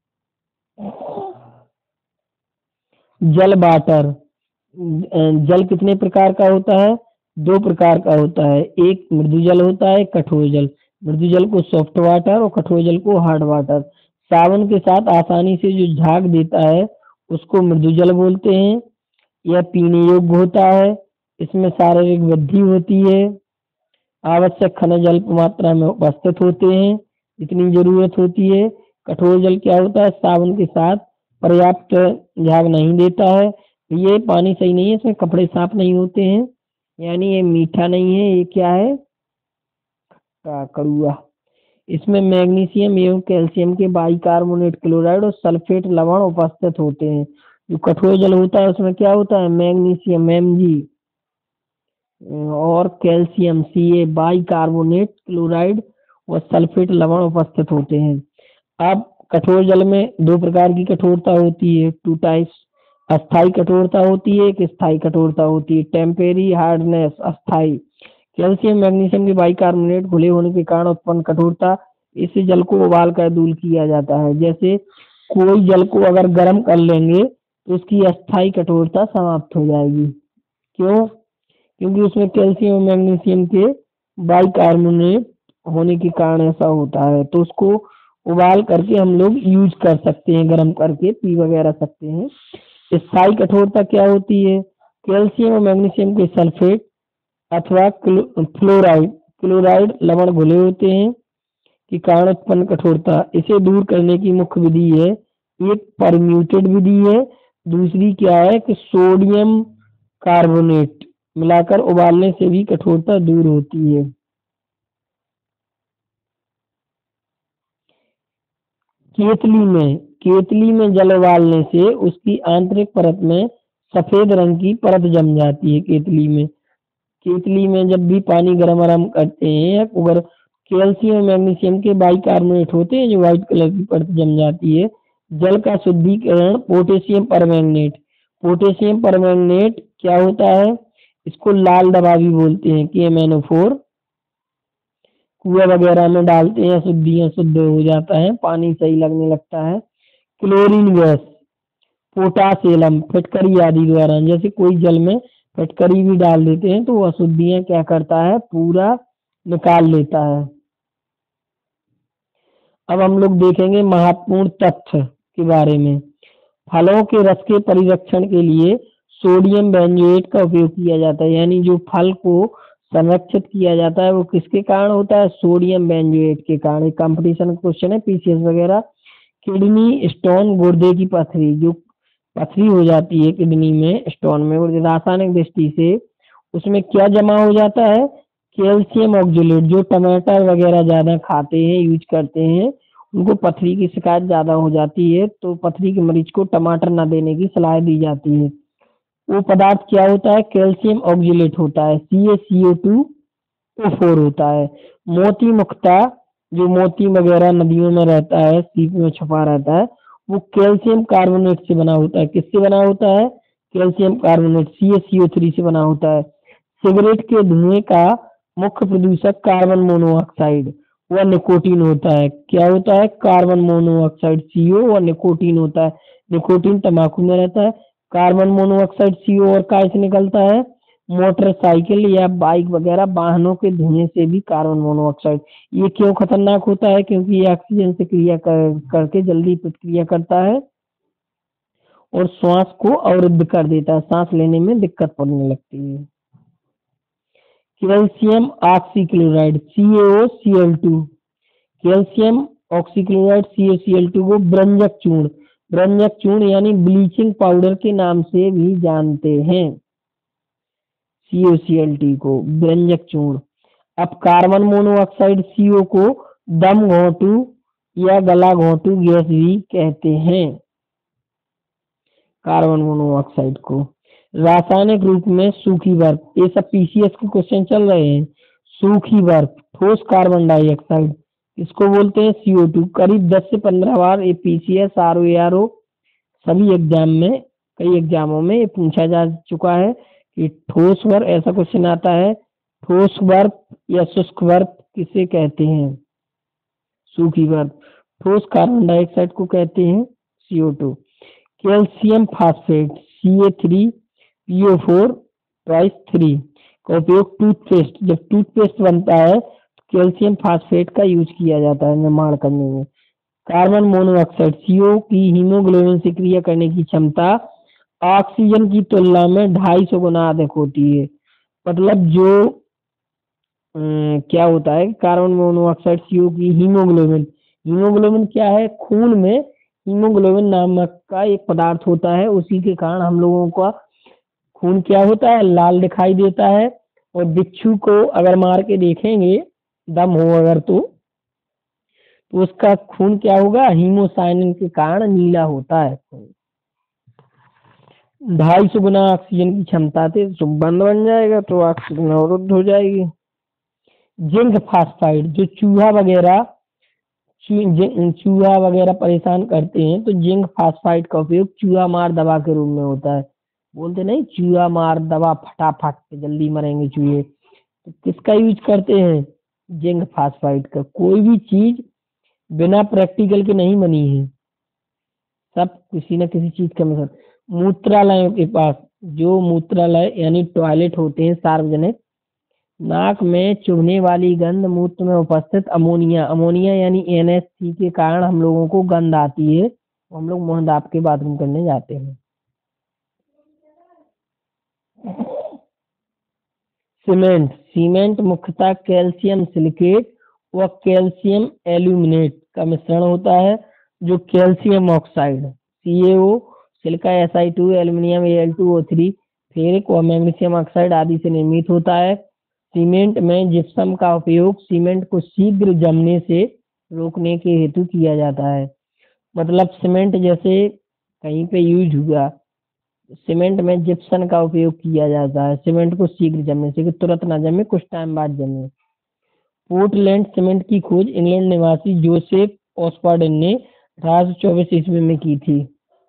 जल वाटर, जल कितने प्रकार का होता है? 2 प्रकार का होता है, एक मृदु जल होता है, कठोर जल। मृदु जल को सॉफ्ट वाटर और कठोर जल को हार्ड वाटर। साबुन के साथ आसानी से जो झाग देता है उसको मृदु जल बोलते हैं। यह पीने योग्य होता है, इसमें शारीरिक वृद्धि होती है, आवश्यक खनिज अल्प मात्रा में उपस्थित होते हैं जितनी जरूरत होती है। कठोर जल क्या होता है? साबुन के साथ पर्याप्त झाग नहीं देता है, ये पानी सही नहीं है, इसमें कपड़े साफ नहीं होते हैं, यानी ये मीठा नहीं है, ये क्या है? कड़ुआ। इसमें मैग्नीशियम एवं कैल्शियम के बाइकार्बोनेट, क्लोराइड और सल्फेट लवण उपस्थित होते हैं। जो कठोर जल होता है उसमें क्या होता है? मैग्नीशियम Mg और कैल्शियम Ca, बाइकार्बोनेट, क्लोराइड और सल्फेट लवण उपस्थित होते हैं। अब कठोर जल में 2 प्रकार की कठोरता होती है, 2 टाइप्स। अस्थाई कठोरता होती है, एक स्थायी कठोरता होती है। टेम्परेरी हार्डनेस, अस्थाई कैल्शियम मैग्नीशियम के बाइकार्बोनेट घुले होने के कारण उत्पन्न कठोरता, इससे जल को उबाल कर दूर किया जाता है। जैसे कोई जल को अगर गर्म कर लेंगे तो उसकी अस्थायी कठोरता समाप्त हो जाएगी। क्यों? क्योंकि उसमें कैल्शियम और मैग्नीशियम के बाइकार्बोनेट होने के कारण ऐसा होता है। तो उसको उबाल करके हम लोग यूज कर सकते हैं, गर्म करके पी वगैरह सकते हैं। स्थायी कठोरता क्या होती है? कैल्शियम और मैग्नीशियम के सल्फेट अथवा फ्लोराइड क्लोराइड लवण घुले होते हैं के कारण उत्पन्न कठोरता। इसे दूर करने की मुख्य विधि है, एक परम्यूटेड विधि है, दूसरी क्या है कि सोडियम कार्बोनेट मिलाकर उबालने से भी कठोरता दूर होती है। केतली में जल उबालने से उसकी आंतरिक परत में सफेद रंग की परत जम जाती है। केतली में जब भी पानी गरम करते हैं, अगर कैल्शियम मैग्नीशियम के बाइकार्बोनेट होते हैं जो व्हाइट कलर की परत जम जाती है। जल का शुद्धिकरण पोटेशियम परमैंगनेट क्या होता है? इसको लाल दवा भी बोलते हैं, KMnO4। कुआं वगैरह में डालते हैं, शुद्ध हो जाता है, पानी सही लगने लगता है। क्लोरीन गैस, पोटासियम फिटकरी आदि द्वारा, जैसे कोई जल में फिटकरी भी डाल देते हैं तो वो अशुद्धियां क्या करता है? पूरा निकाल लेता है। अब हम लोग देखेंगे महत्वपूर्ण तथ्य के बारे में। फलों के रस के परिरक्षण के लिए सोडियम बेंजोएट का उपयोग किया जाता है। यानी जो फल को संरक्षित किया जाता है वो किसके कारण होता है? सोडियम बेंजोएट के कारण। कंपटीशन क्वेश्चन है पीसीएस वगैरह। किडनी स्टोन, गुर्दे की पथरी, जो पथरी हो जाती है किडनी में, स्टोन में, और रासायनिक दृष्टि से उसमें क्या जमा हो जाता है? Calcium oxalate. जो टमाटर वगैरह ज्यादा खाते हैं, यूज करते हैं, उनको पथरी की शिकायत ज्यादा हो जाती है, तो पथरी के मरीज को टमाटर ना देने की सलाह दी जाती है। वो पदार्थ क्या होता है? कैल्शियम ऑक्जेलेट होता है, CaCO2O4 होता है। मोती मुक्ता, जो मोती वगैरह नदियों में रहता है, सीप में छुपा रहता है, वो कैल्शियम कार्बोनेट से बना होता है। किससे बना होता है? कैल्शियम कार्बोनेट, CaCO3 से बना होता है। सिगरेट के धुएं का मुख्य प्रदूषक कार्बन मोनोऑक्साइड व निकोटीन होता है। क्या होता है? कार्बन मोनोऑक्साइड CO और निकोटीन होता है। निकोटीन तंबाकू में रहता है। कार्बन मोनोऑक्साइड CO और काय से निकलता है? मोटरसाइकिल या बाइक वगैरह वाहनों के धुएं से भी कार्बन मोनोऑक्साइड। ये क्यों खतरनाक होता है? क्योंकि ये ऑक्सीजन से क्रिया करके जल्दी प्रतिक्रिया करता है और श्वास को अवरुद्ध कर देता है, सांस लेने में दिक्कत पड़ने लगती है। Calcium oxychloride, CaOCl2। Calcium oxychloride CaCl2 को ब्रंजक चूर्ण यानी ब्लीचिंग पाउडर के नाम से भी जानते हैं। CaCl2 को ब्रंजक चूर्ण। अब कार्बन मोनोऑक्साइड CO को दम घोंटू या गला घोंटू गैस भी कहते हैं। कार्बन मोनोऑक्साइड को रासायनिक रूप में सूखी बर्फ, ये सब पीसीएस के क्वेश्चन चल रहे हैं। सूखी बर्फ, ठोस कार्बन डाइऑक्साइड, इसको बोलते हैं CO2। करीब 10 से 15 बार ये पीसीएस, RO, ARO सभी एग्जाम में, कई एग्जामों में ये पूछा जा चुका है कि ठोस बर्फ, ऐसा क्वेश्चन आता है, ठोस बर्फ या शुष्क बर्फ किसे कहते हैं? सूखी बर्फ। ठोस कार्बन डाइऑक्साइड को कहते हैं CO2। कैल्शियम फास्फेट CA3PO4 का उपयोग टूथपेस्ट, जब टूथपेस्ट बनता है तो कैल्शियम फास्फेट का यूज किया जाता है निर्माण करने में। कार्बन मोनोऑक्साइड CO की हीमोग्लोबिन से क्रिया करने की क्षमता ऑक्सीजन की तुलना में 250 गुना अधिक होती है। मतलब जो क्या होता है, कार्बन मोनोऑक्साइड CO की हीमोग्लोबिन क्या है? खून में हीमोग्लोबिन नामक का एक पदार्थ होता है, उसी के कारण हम लोगों का खून क्या होता है? लाल दिखाई देता है। और बिच्छू को अगर मार के देखेंगे, दम हो अगर तो उसका खून क्या होगा? हीमोसाइनिन के कारण नीला होता है। 250 गुना ऑक्सीजन की क्षमता से बंद बन जाएगा तो ऑक्सीजन अवरुद्ध हो जाएगी। जिंक फास्फाइड, जो चूहा वगैरह परेशान करते हैं तो जिंक फास्फाइड का उपयोग चूहा मार दवा के रूप में होता है। बोलते नहीं, चूहा मार दवा फटाफट जल्दी मरेंगे चूहे, तो किसका यूज करते हैं? जिंक फास्फाइड का। कोई भी चीज बिना प्रैक्टिकल के नहीं बनी है, सब किसी न किसी चीज का मतलब। मूत्रालयों के पास, जो मूत्रालय यानी टॉयलेट होते हैं सार्वजनिक, नाक में चुभने वाली गंध, मूत्र में उपस्थित अमोनिया, अमोनिया यानी NH3 के कारण हम लोगों को गंध आती है, तो हम लोग मुंह दाब के बाथरूम करने जाते हैं। सीमेंट, सीमेंट मुख्यतः कैल्शियम सिलिकेट व कैल्शियम एल्यूमिनेट का मिश्रण होता है, जो calcium oxide CaO, silica Si2, aluminium Al2O3, ferric व मैग्नीशियम ऑक्साइड आदि से निर्मित होता है। सीमेंट में जिप्सम का उपयोग सीमेंट को शीघ्र जमने से रोकने के हेतु किया जाता है। मतलब सीमेंट जैसे कहीं पे यूज हुआ, सीमेंट में जिप्सम का उपयोग किया जाता है सीमेंट को शीघ्र जमने से, कि तुरंत ना जमे, कुछ टाइम बाद जमे। पोर्टलैंड सीमेंट की खोज इंग्लैंड निवासी जोसेफ ऑस्बर्न ने 1824 ईस्वी में की थी।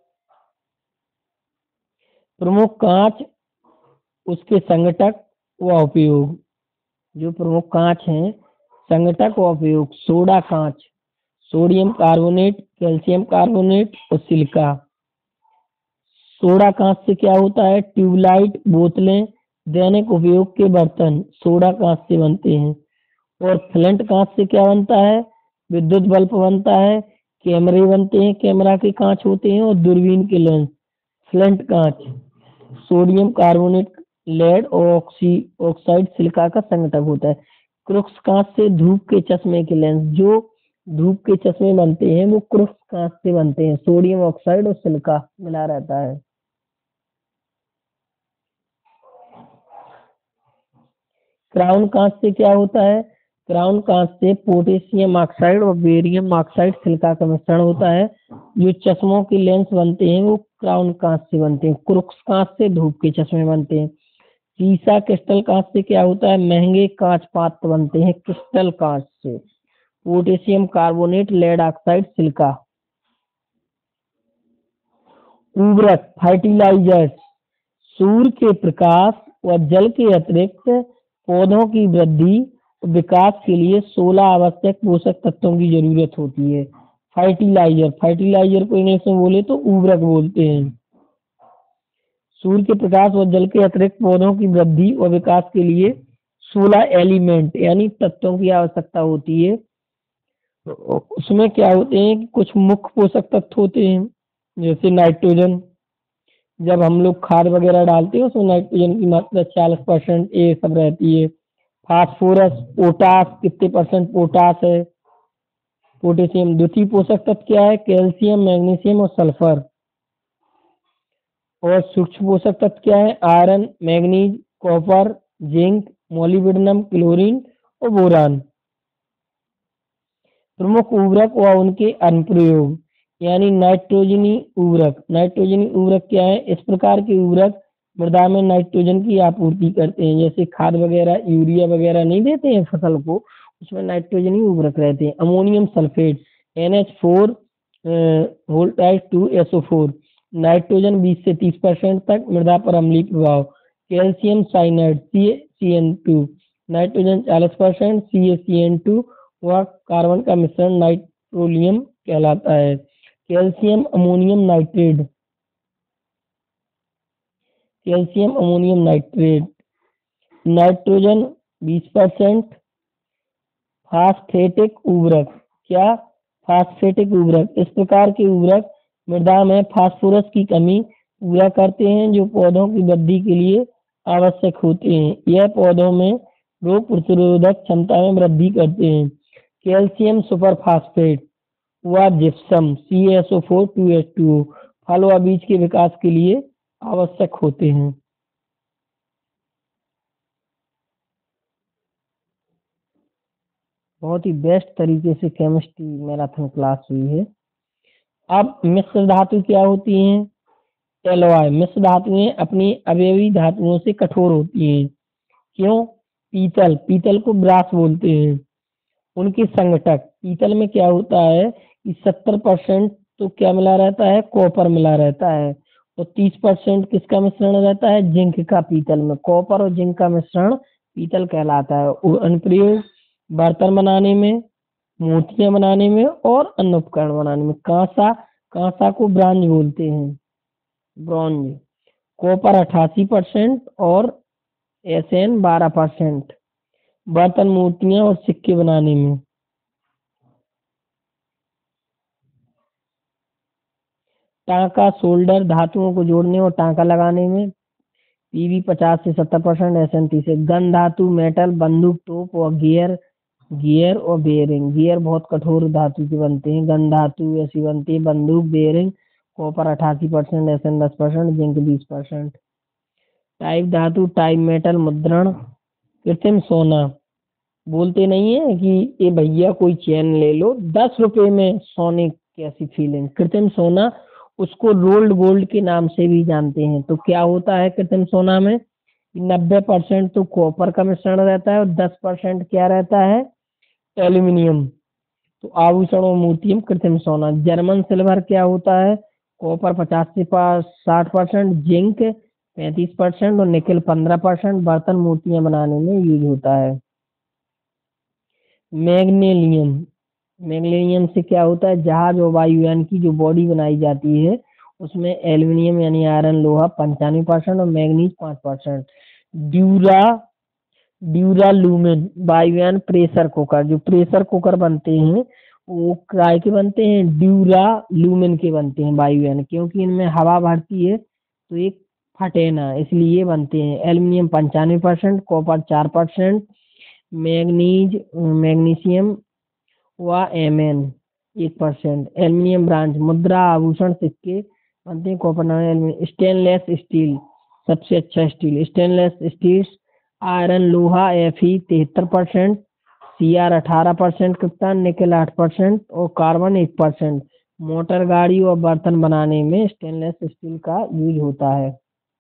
प्रमुख कांच, उसके संघटक व उपयोग। जो प्रमुख कांच हैं, संघटक व उपयोग। सोडा कांच, सोडियम कार्बोनेट, कैल्शियम कार्बोनेट और सिलिका। सोडा कांच से क्या होता है? ट्यूबलाइट, बोतलें, दैनिक उपयोग के बर्तन सोडा कांच से बनते हैं। और फ्लिंट कांच से क्या बनता है? विद्युत बल्ब बनता है, कैमरे बनते हैं, कैमरा के कांच होते हैं, और दूरबीन के लेंस। फ्लिंट कांच। सोडियम कार्बोनेट, लेड और ऑक्साइड सिलिका का संघटक होता है। क्रुक्स कांच से धूप के चश्मे के लेंस, जो धूप के चश्मे बनते हैं वो क्रुक्स कांच से बनते हैं, सोडियम ऑक्साइड और सिलिका मिला रहता है। क्राउन कांच से क्या होता है? क्राउन कांच से पोटेशियम ऑक्साइड और बेरियम ऑक्साइड सिलिका का मिश्रण होता है। जो चश्मों के लेंस बनते हैं वो क्राउन कांच से बनते हैं। क्रुक्स कांच से धूप के चश्मे बनते हैं। सीसा क्रिस्टल कांच से क्या होता है? महंगे कांच पात्र बनते हैं क्रिस्टल कांच से। Potassium carbonate, lead oxide, silica. उर्वरक, फर्टिलाइजर्स, सूर्य के प्रकाश व जल के अतिरिक्त पौधों की वृद्धि और विकास के लिए 16 आवश्यक पोषक तत्वों की जरूरत होती है। फर्टिलाइजर, फर्टिलाइजर को इंग्लिश में बोले तो उर्वरक बोलते हैं। सूर्य के प्रकाश व जल के अतिरिक्त पौधों की वृद्धि और विकास के लिए 16 एलिमेंट यानी तत्वों की आवश्यकता होती है। तो उसमें क्या होते हैं कि कुछ मुख्य पोषक तत्व होते हैं, जैसे नाइट्रोजन। जब हम लोग खाद वगैरह डालते हैं उसमें नाइट्रोजन की मात्रा 40% ये सब रहती है। फास्फोरस, पोटास, कितने परसेंट पोटास है? पोटेशियम। द्वितीय पोषक तत्व क्या है? कैल्शियम, मैग्नीशियम और सल्फर। और सूक्ष्म पोषक तत्व क्या है? Iron, manganese, copper, zinc, molybdenum, chlorine और बोरान। प्रमुख उर्वरक व उनके अनुप्रयोग, यानी नाइट्रोजनी उर्वरक। नाइट्रोजनी उर्वरक क्या है? इस प्रकार के उर्वरक मृदा में नाइट्रोजन की आपूर्ति करते हैं, जैसे खाद वगैरह, यूरिया वगैरह नहीं देते हैं फसल को, उसमें नाइट्रोजनी उर्वरक रहते हैं। Ammonium sulphate, NH4 2SO4। Nitrogen 20 से 30% तक, मृदा पर अम्लीय प्रभाव। Calcium cyanide, CaCN2। Nitrogen 40%, CaCN2 व कार्बन का मिश्रण नाइट्रोलियम कहलाता है। Calcium ammonium nitrate, calcium ammonium nitrate. Nitrogen 20%। Phosphatic उर्वरक, क्या? फास्फेटिक उर्वरक, इस प्रकार के उर्वरक मृदा में फास्फोरस की कमी पूरा करते हैं, जो पौधों की वृद्धि के लिए आवश्यक होते हैं। यह पौधों में रोग प्रतिरोधक क्षमता में वृद्धि करते हैं। कैल्शियम सुपरफास्फेट व जिप्सम, CaSO4 2H2O, फल व बीज के विकास के लिए आवश्यक होते हैं। बहुत ही बेस्ट तरीके से केमिस्ट्री मैराथन क्लास हुई है। अब मिश्र धातु क्या होती हैं? एलॉय। मिश्र धातुएं अपनी अवयवी धातुओं से कठोर होती हैं। क्यों? पीतल, पीतल को ब्रास बोलते हैं। उनके संघटक, पीतल में क्या होता है कि 70% तो क्या मिला रहता है? कॉपर मिला रहता है, और 30% किसका मिश्रण रहता है? जिंक का। पीतल में कॉपर और जिंक का मिश्रण पीतल कहलाता है। अनुप्रयोग बर्तन बनाने में, मूर्तियां बनाने में और अन्य उपकरण बनाने में। कांसा, कांसा को ब्रांज बोलते हैं, ब्रॉन्ज। कॉपर 88% और एसएन 12%, बर्तन, मूर्तियां और सिक्के बनाने में। टांका, शोल्डर, धातुओं को जोड़ने और टांका लगाने में। पीवी 50 से 70%, एसएन 30 से। गन धातु, मेटल, बंदूक, तोप और गियर, गियर और बेयरिंग। गियर बहुत कठोर धातु के बनते हैं। गन धातु ऐसी बनती है। बंदूक, bearing. Copper 88%, Sn 10%, zinc 20%। Type धातु, टाइप मेटल, मुद्रण। कृत्रिम सोना, बोलते नहीं है कि ये भैया कोई चैन ले लो 10 रुपए में, सोने की ऐसी फीलिंग। कृत्रिम सोना, उसको रोल्ड गोल्ड के नाम से भी जानते हैं। तो क्या होता है कृत्रिम सोना में? 90% तो कॉपर का मिश्रण रहता है और 10% क्या रहता है? एल्यूमिनियम। तो आभूषण और मूर्ति में कृत्रिम सोना। जर्मन सिल्वर क्या होता है? कॉपर 50 से 60%, जिंक 35% और निकेल 15%, बर्तन मूर्तियां बनाने में यूज होता है। मैग्नीशियम, मैग्नीशियम से क्या होता है? जहाज और वायुयान की जो बॉडी बनाई जाती है उसमें एल्यूमिनियम यानी आयरन लोहा 95% और मैग्नीज 5%। ड्यूरा, ड्यूरालूमिन, वायुयान प्रेशर कुकर, जो प्रेशर कुकर बनते हैं वो काय के बनते हैं? ड्यूरालूमिन के बनते हैं वायुयान, क्योंकि इनमें हवा भरती है तो एक फटे ना, इसलिए बनते हैं। एल्यूमिनियम 95%, कॉपर 4%, मैग्नीज, मैग्नीशियम व एमएन 1%। एल्यूमिनियम ब्रांच, मुद्रा, आभूषण, सिक्के बनते हैं कॉपर नाम एल्यूमिनियम। स्टेनलेस स्टील, सबसे अच्छा स्टील। स्टेनलेस स्टील, आयरन लोहा Fe 73%, Cr 18%, कप्तान निकेल 8% और कार्बन 1%। मोटर, गाड़ी और बर्तन बनाने में स्टेनलेस स्टील का यूज होता है।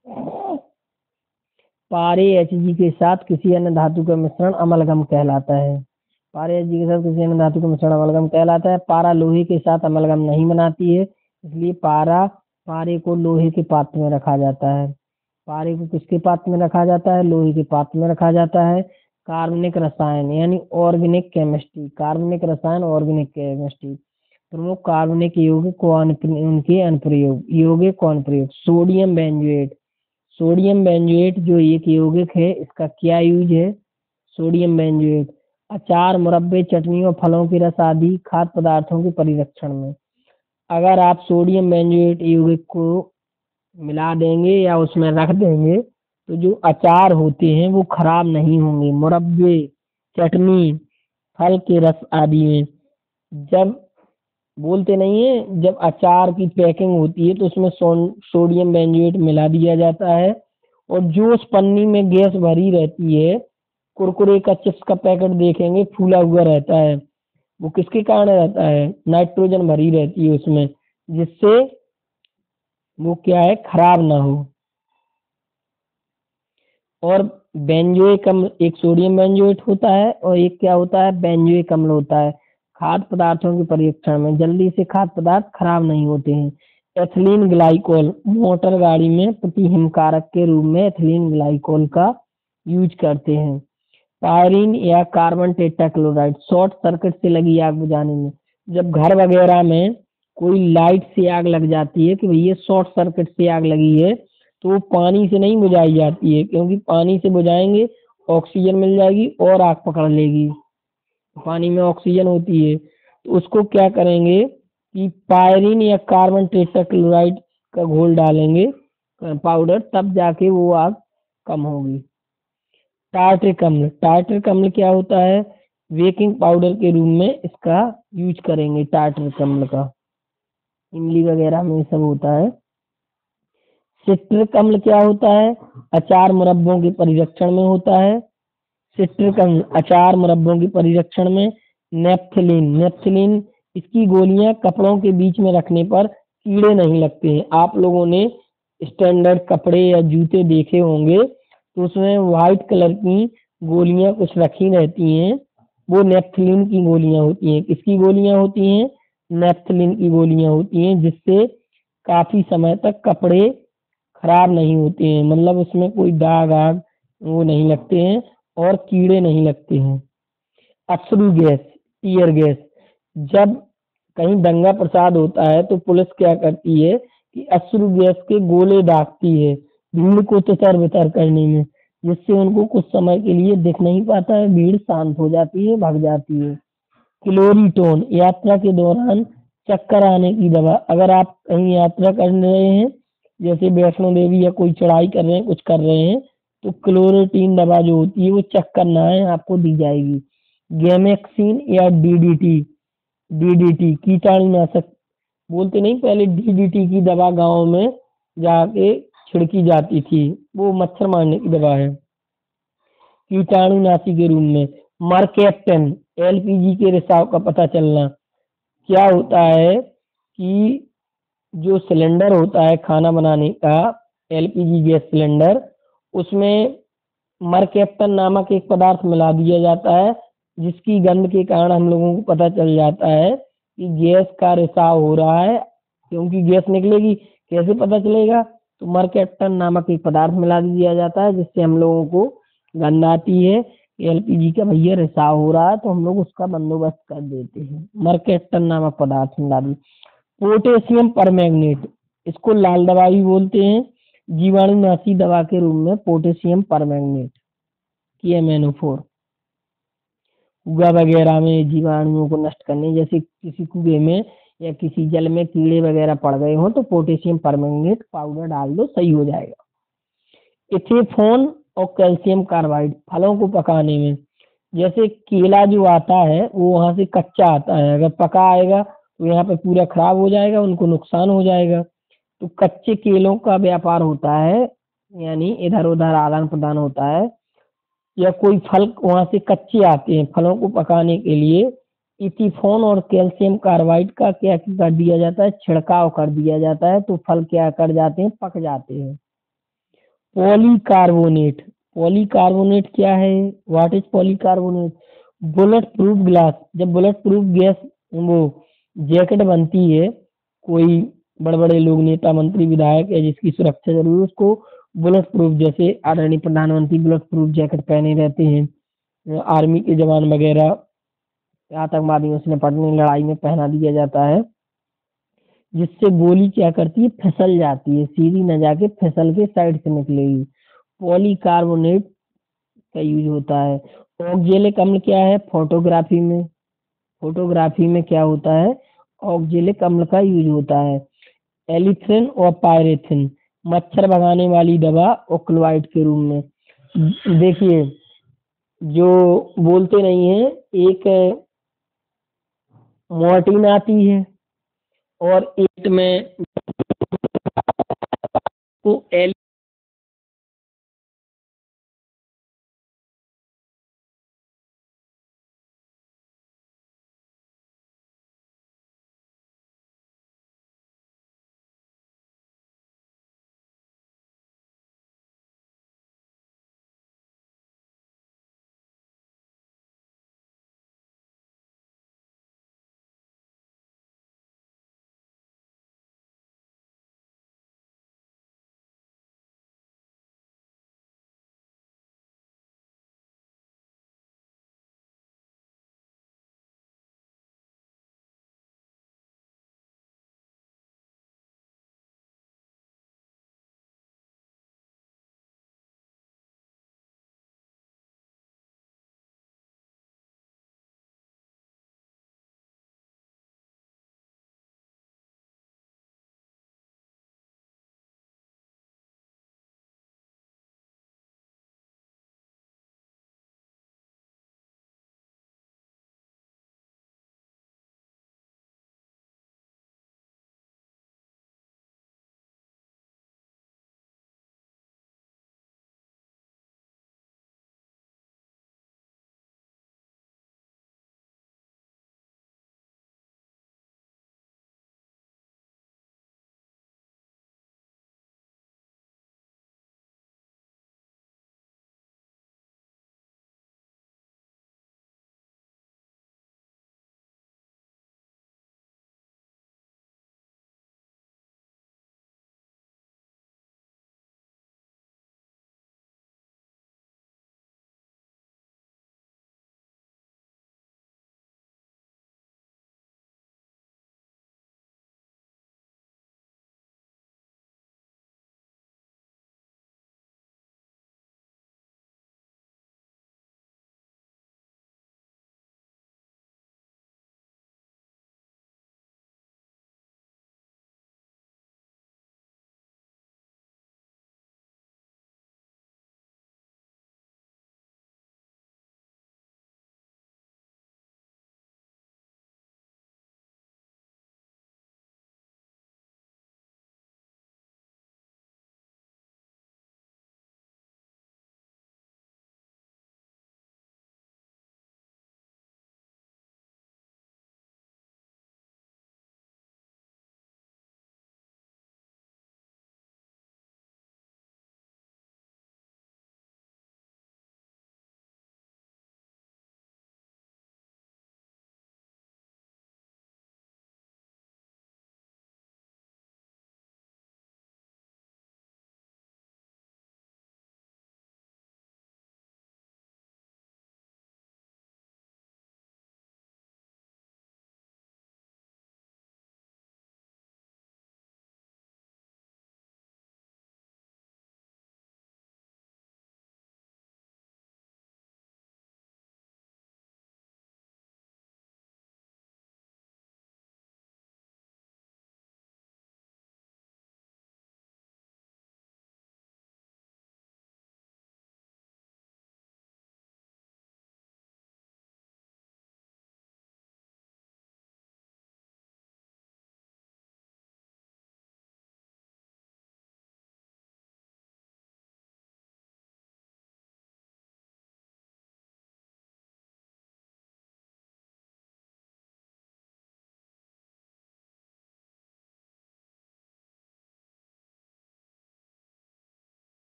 पारे Hg के साथ किसी अन्य धातु का मिश्रण अमलगम कहलाता है। पारे Hg के साथ किसी अन्य धातु का मिश्रण अमलगम कहलाता है। पारा लोहे के साथ अमलगम नहीं बनाती है, इसलिए पारे को लोहे के पात्र में रखा जाता है। पारे को किसके पात्र में रखा जाता है? लोहे के पात्र में रखा जाता है। कार्बनिक रसायन यानी ऑर्गेनिक केमिस्ट्री, कार्बनिक रसायन ऑर्गेनिक केमिस्ट्री। प्रमुख कार्बनिक यौगिक उनके अनुप्रयोग। यौगिक अनुप्रयोग, सोडियम बेंजोएट। सोडियम बेंजोएट जो एक यौगिक है, इसका क्या यूज है? सोडियम बेंजोएट अचार, मुरब्बे, चटनियों, फलों के रस आदि खाद्य पदार्थों के परिरक्षण में। अगर आप सोडियम बेंजोएट यौगिक को मिला देंगे या उसमें रख देंगे तो जो अचार होते हैं वो खराब नहीं होंगे। मुरब्बे, चटनी, फल के रस आदि में जब बोलते नहीं है, जब अचार की पैकिंग होती है तो उसमें सोडियम बेंजोएट मिला दिया जाता है। और जो उस पन्नी में गैस भरी रहती है, कुरकुरे का, चिप्स का पैकेट देखेंगे फूला हुआ रहता है, वो किसके कारण रहता है? नाइट्रोजन भरी रहती है उसमें, जिससे वो क्या है? खराब ना हो। और बेंजोइक अम्ल, एक सोडियम बेंजोएट होता है और एक क्या होता है? बेंजोइक अम्ल होता है। खाद्य पदार्थों के परीक्षण में जल्दी से खाद्य पदार्थ खराब नहीं होते हैं। एथिलीन ग्लाइकोल, मोटर गाड़ी में प्रतिहिमकारक के रूप में एथिलीन ग्लाइकोल का यूज करते हैं। पायरीन या कार्बन टेट्राक्लोराइड, शॉर्ट सर्किट से लगी आग बुझाने में। जब घर वगैरह में कोई लाइट से आग लग जाती है कि भैया शॉर्ट सर्किट से आग लगी है, तो वो पानी से नहीं बुझाई जाती है, क्योंकि पानी से बुझाएंगे ऑक्सीजन मिल जाएगी और आग पकड़ लेगी। पानी में ऑक्सीजन होती है, तो उसको क्या करेंगे कि पायरीन या कार्बन टेट्राक्लोराइड का घोल डालेंगे, पाउडर, तब जाके वो आग कम होगी। टार्ट्रिक अम्ल, टार्ट्रिक अम्ल क्या होता है? बेकिंग पाउडर के रूप में इसका यूज करेंगे टार्ट्रिक अम्ल का, इमली वगैरह में सब होता है। सिट्रिक अम्ल क्या होता है? अचार, मुरब्बों के परिरक्षण में होता है। सिट्रिक अम्ल अचार, मुरब्बों के परिरक्षण में। नेप्थलीन, नेप्थलीन इसकी गोलियां कपड़ों के बीच में रखने पर कीड़े नहीं लगते हैं। आप लोगों ने स्टैंडर्ड कपड़े या जूते देखे होंगे तो उसमें व्हाइट कलर की गोलियां कुछ रखी रहती हैं, वो नेप्थलीन की गोलियां होती हैं। किसकी गोलियां होती हैं? नेप्थलीन की गोलियां होती हैं, जिससे काफी समय तक कपड़े खराब नहीं होते हैं, मतलब उसमें कोई दाग आग वो नहीं लगते हैं और कीड़े नहीं लगते हैं। अश्रु गैस, टीयर गैस, जब कहीं दंगा प्रसाद होता है तो पुलिस क्या करती है कि अश्रु गैस के गोले दागती है भीड़ को तितर बितर करने में, जिससे उनको कुछ समय के लिए दिख नहीं पाता है, भीड़ शांत हो जाती है, भाग जाती है। क्लोरीटोन, यात्रा के दौरान चक्कर आने की दवा। अगर आप कहीं यात्रा कर रहे हैं, जैसे वैष्णो देवी या कोई चढ़ाई कर रहे हैं, कुछ कर रहे हैं, तो क्लोरोटीन दवा जो होती है वो चक्कर ना आए आपको दी जाएगी। गेमेक्सिन या डीडीटी, डीडीटी कीटाणुनाशक, बोलते नहीं पहले डीडीटी की दवा गांव में जाके छिड़की जाती थी, वो मच्छर मारने की दवा है कीटाणुनाशी के रूप में। मरकेप्टन, एलपीजी के रिसाव का पता चलना। क्या होता है कि जो सिलेंडर होता है खाना बनाने का, एलपीजी गैस सिलेंडर, उसमें मरकेप्टन नामक एक पदार्थ मिला दिया जाता है, जिसकी गंध के कारण हम लोगों को पता चल जाता है कि गैस का रिसाव हो रहा है, क्योंकि गैस निकलेगी, कैसे पता चलेगा? तो मरकेप्टन नामक एक पदार्थ मिला दिया जाता है, जिससे हम लोगों को गंध आती है, एलपीजी का भैया रिसाव हो रहा है, तो हम लोग उसका बंदोबस्त कर देते हैं, मरकेप्टन नामक पदार्थ मिला दी। पोटेशियम परमैंगनेट, इसको लाल दवा भी बोलते हैं, जीवाणुनाशी दवा के रूप में पोटेशियम परमैंगनेट TMNO4, कुआ वगैरह में जीवाणुओं को नष्ट करने, जैसे किसी कुएं में या किसी जल में कीड़े वगैरह पड़ गए हो तो पोटेशियम परमैंगनेट पाउडर डाल दो, सही हो जाएगा। इथेफोन और कैल्शियम कार्बाइड, फलों को पकाने में, जैसे केला जो आता है वो वहां से कच्चा आता है, अगर पका आएगा तो यहाँ पे पूरा खराब हो जाएगा, उनको नुकसान हो जाएगा। तो कच्चे केलों का व्यापार होता है, यानी इधर उधर आदान प्रदान होता है, या कोई फल वहां से कच्चे आते हैं, फलों को पकाने के लिए इथिफोन और कैल्शियम कार्बाइड का क्या कर दिया जाता है, छिड़काव कर दिया जाता है, तो फल क्या कर जाते हैं, पक जाते हैं। पॉलीकार्बोनेट, पॉलीकार्बोनेट क्या है, what is polycarbonate? Bullet proof glass, जब बुलेट प्रूफ गैस वो जैकेट बनती है, कोई बड़े बड़े लोग नेता मंत्री विधायक या जिसकी सुरक्षा जरूरी है, उसको बुलेट प्रूफ, जैसे आदरणीय प्रधानमंत्री बुलेट प्रूफ जैकेट पहने रहते हैं, आर्मी के जवान वगैरह आतंकवादियों से निपटने लड़ाई में पहना दिया जाता है, जिससे गोली क्या करती है, फिसल जाती है, सीधी न जाके फिसल के साइड से निकलेगी। पॉलीकार्बोनेट का यूज होता है। ऑक्जेलिक अम्ल क्या है, फोटोग्राफी में, फोटोग्राफी में क्या होता है, ऑक्जेलिक अम्ल का यूज होता है। एलिथ्रिन और पायरेथिन, मच्छर भगाने वाली दवा ओक्लवाइड के रूप में। देखिए, जो बोलते नहीं है, एक मॉर्टिन आती है और एक में को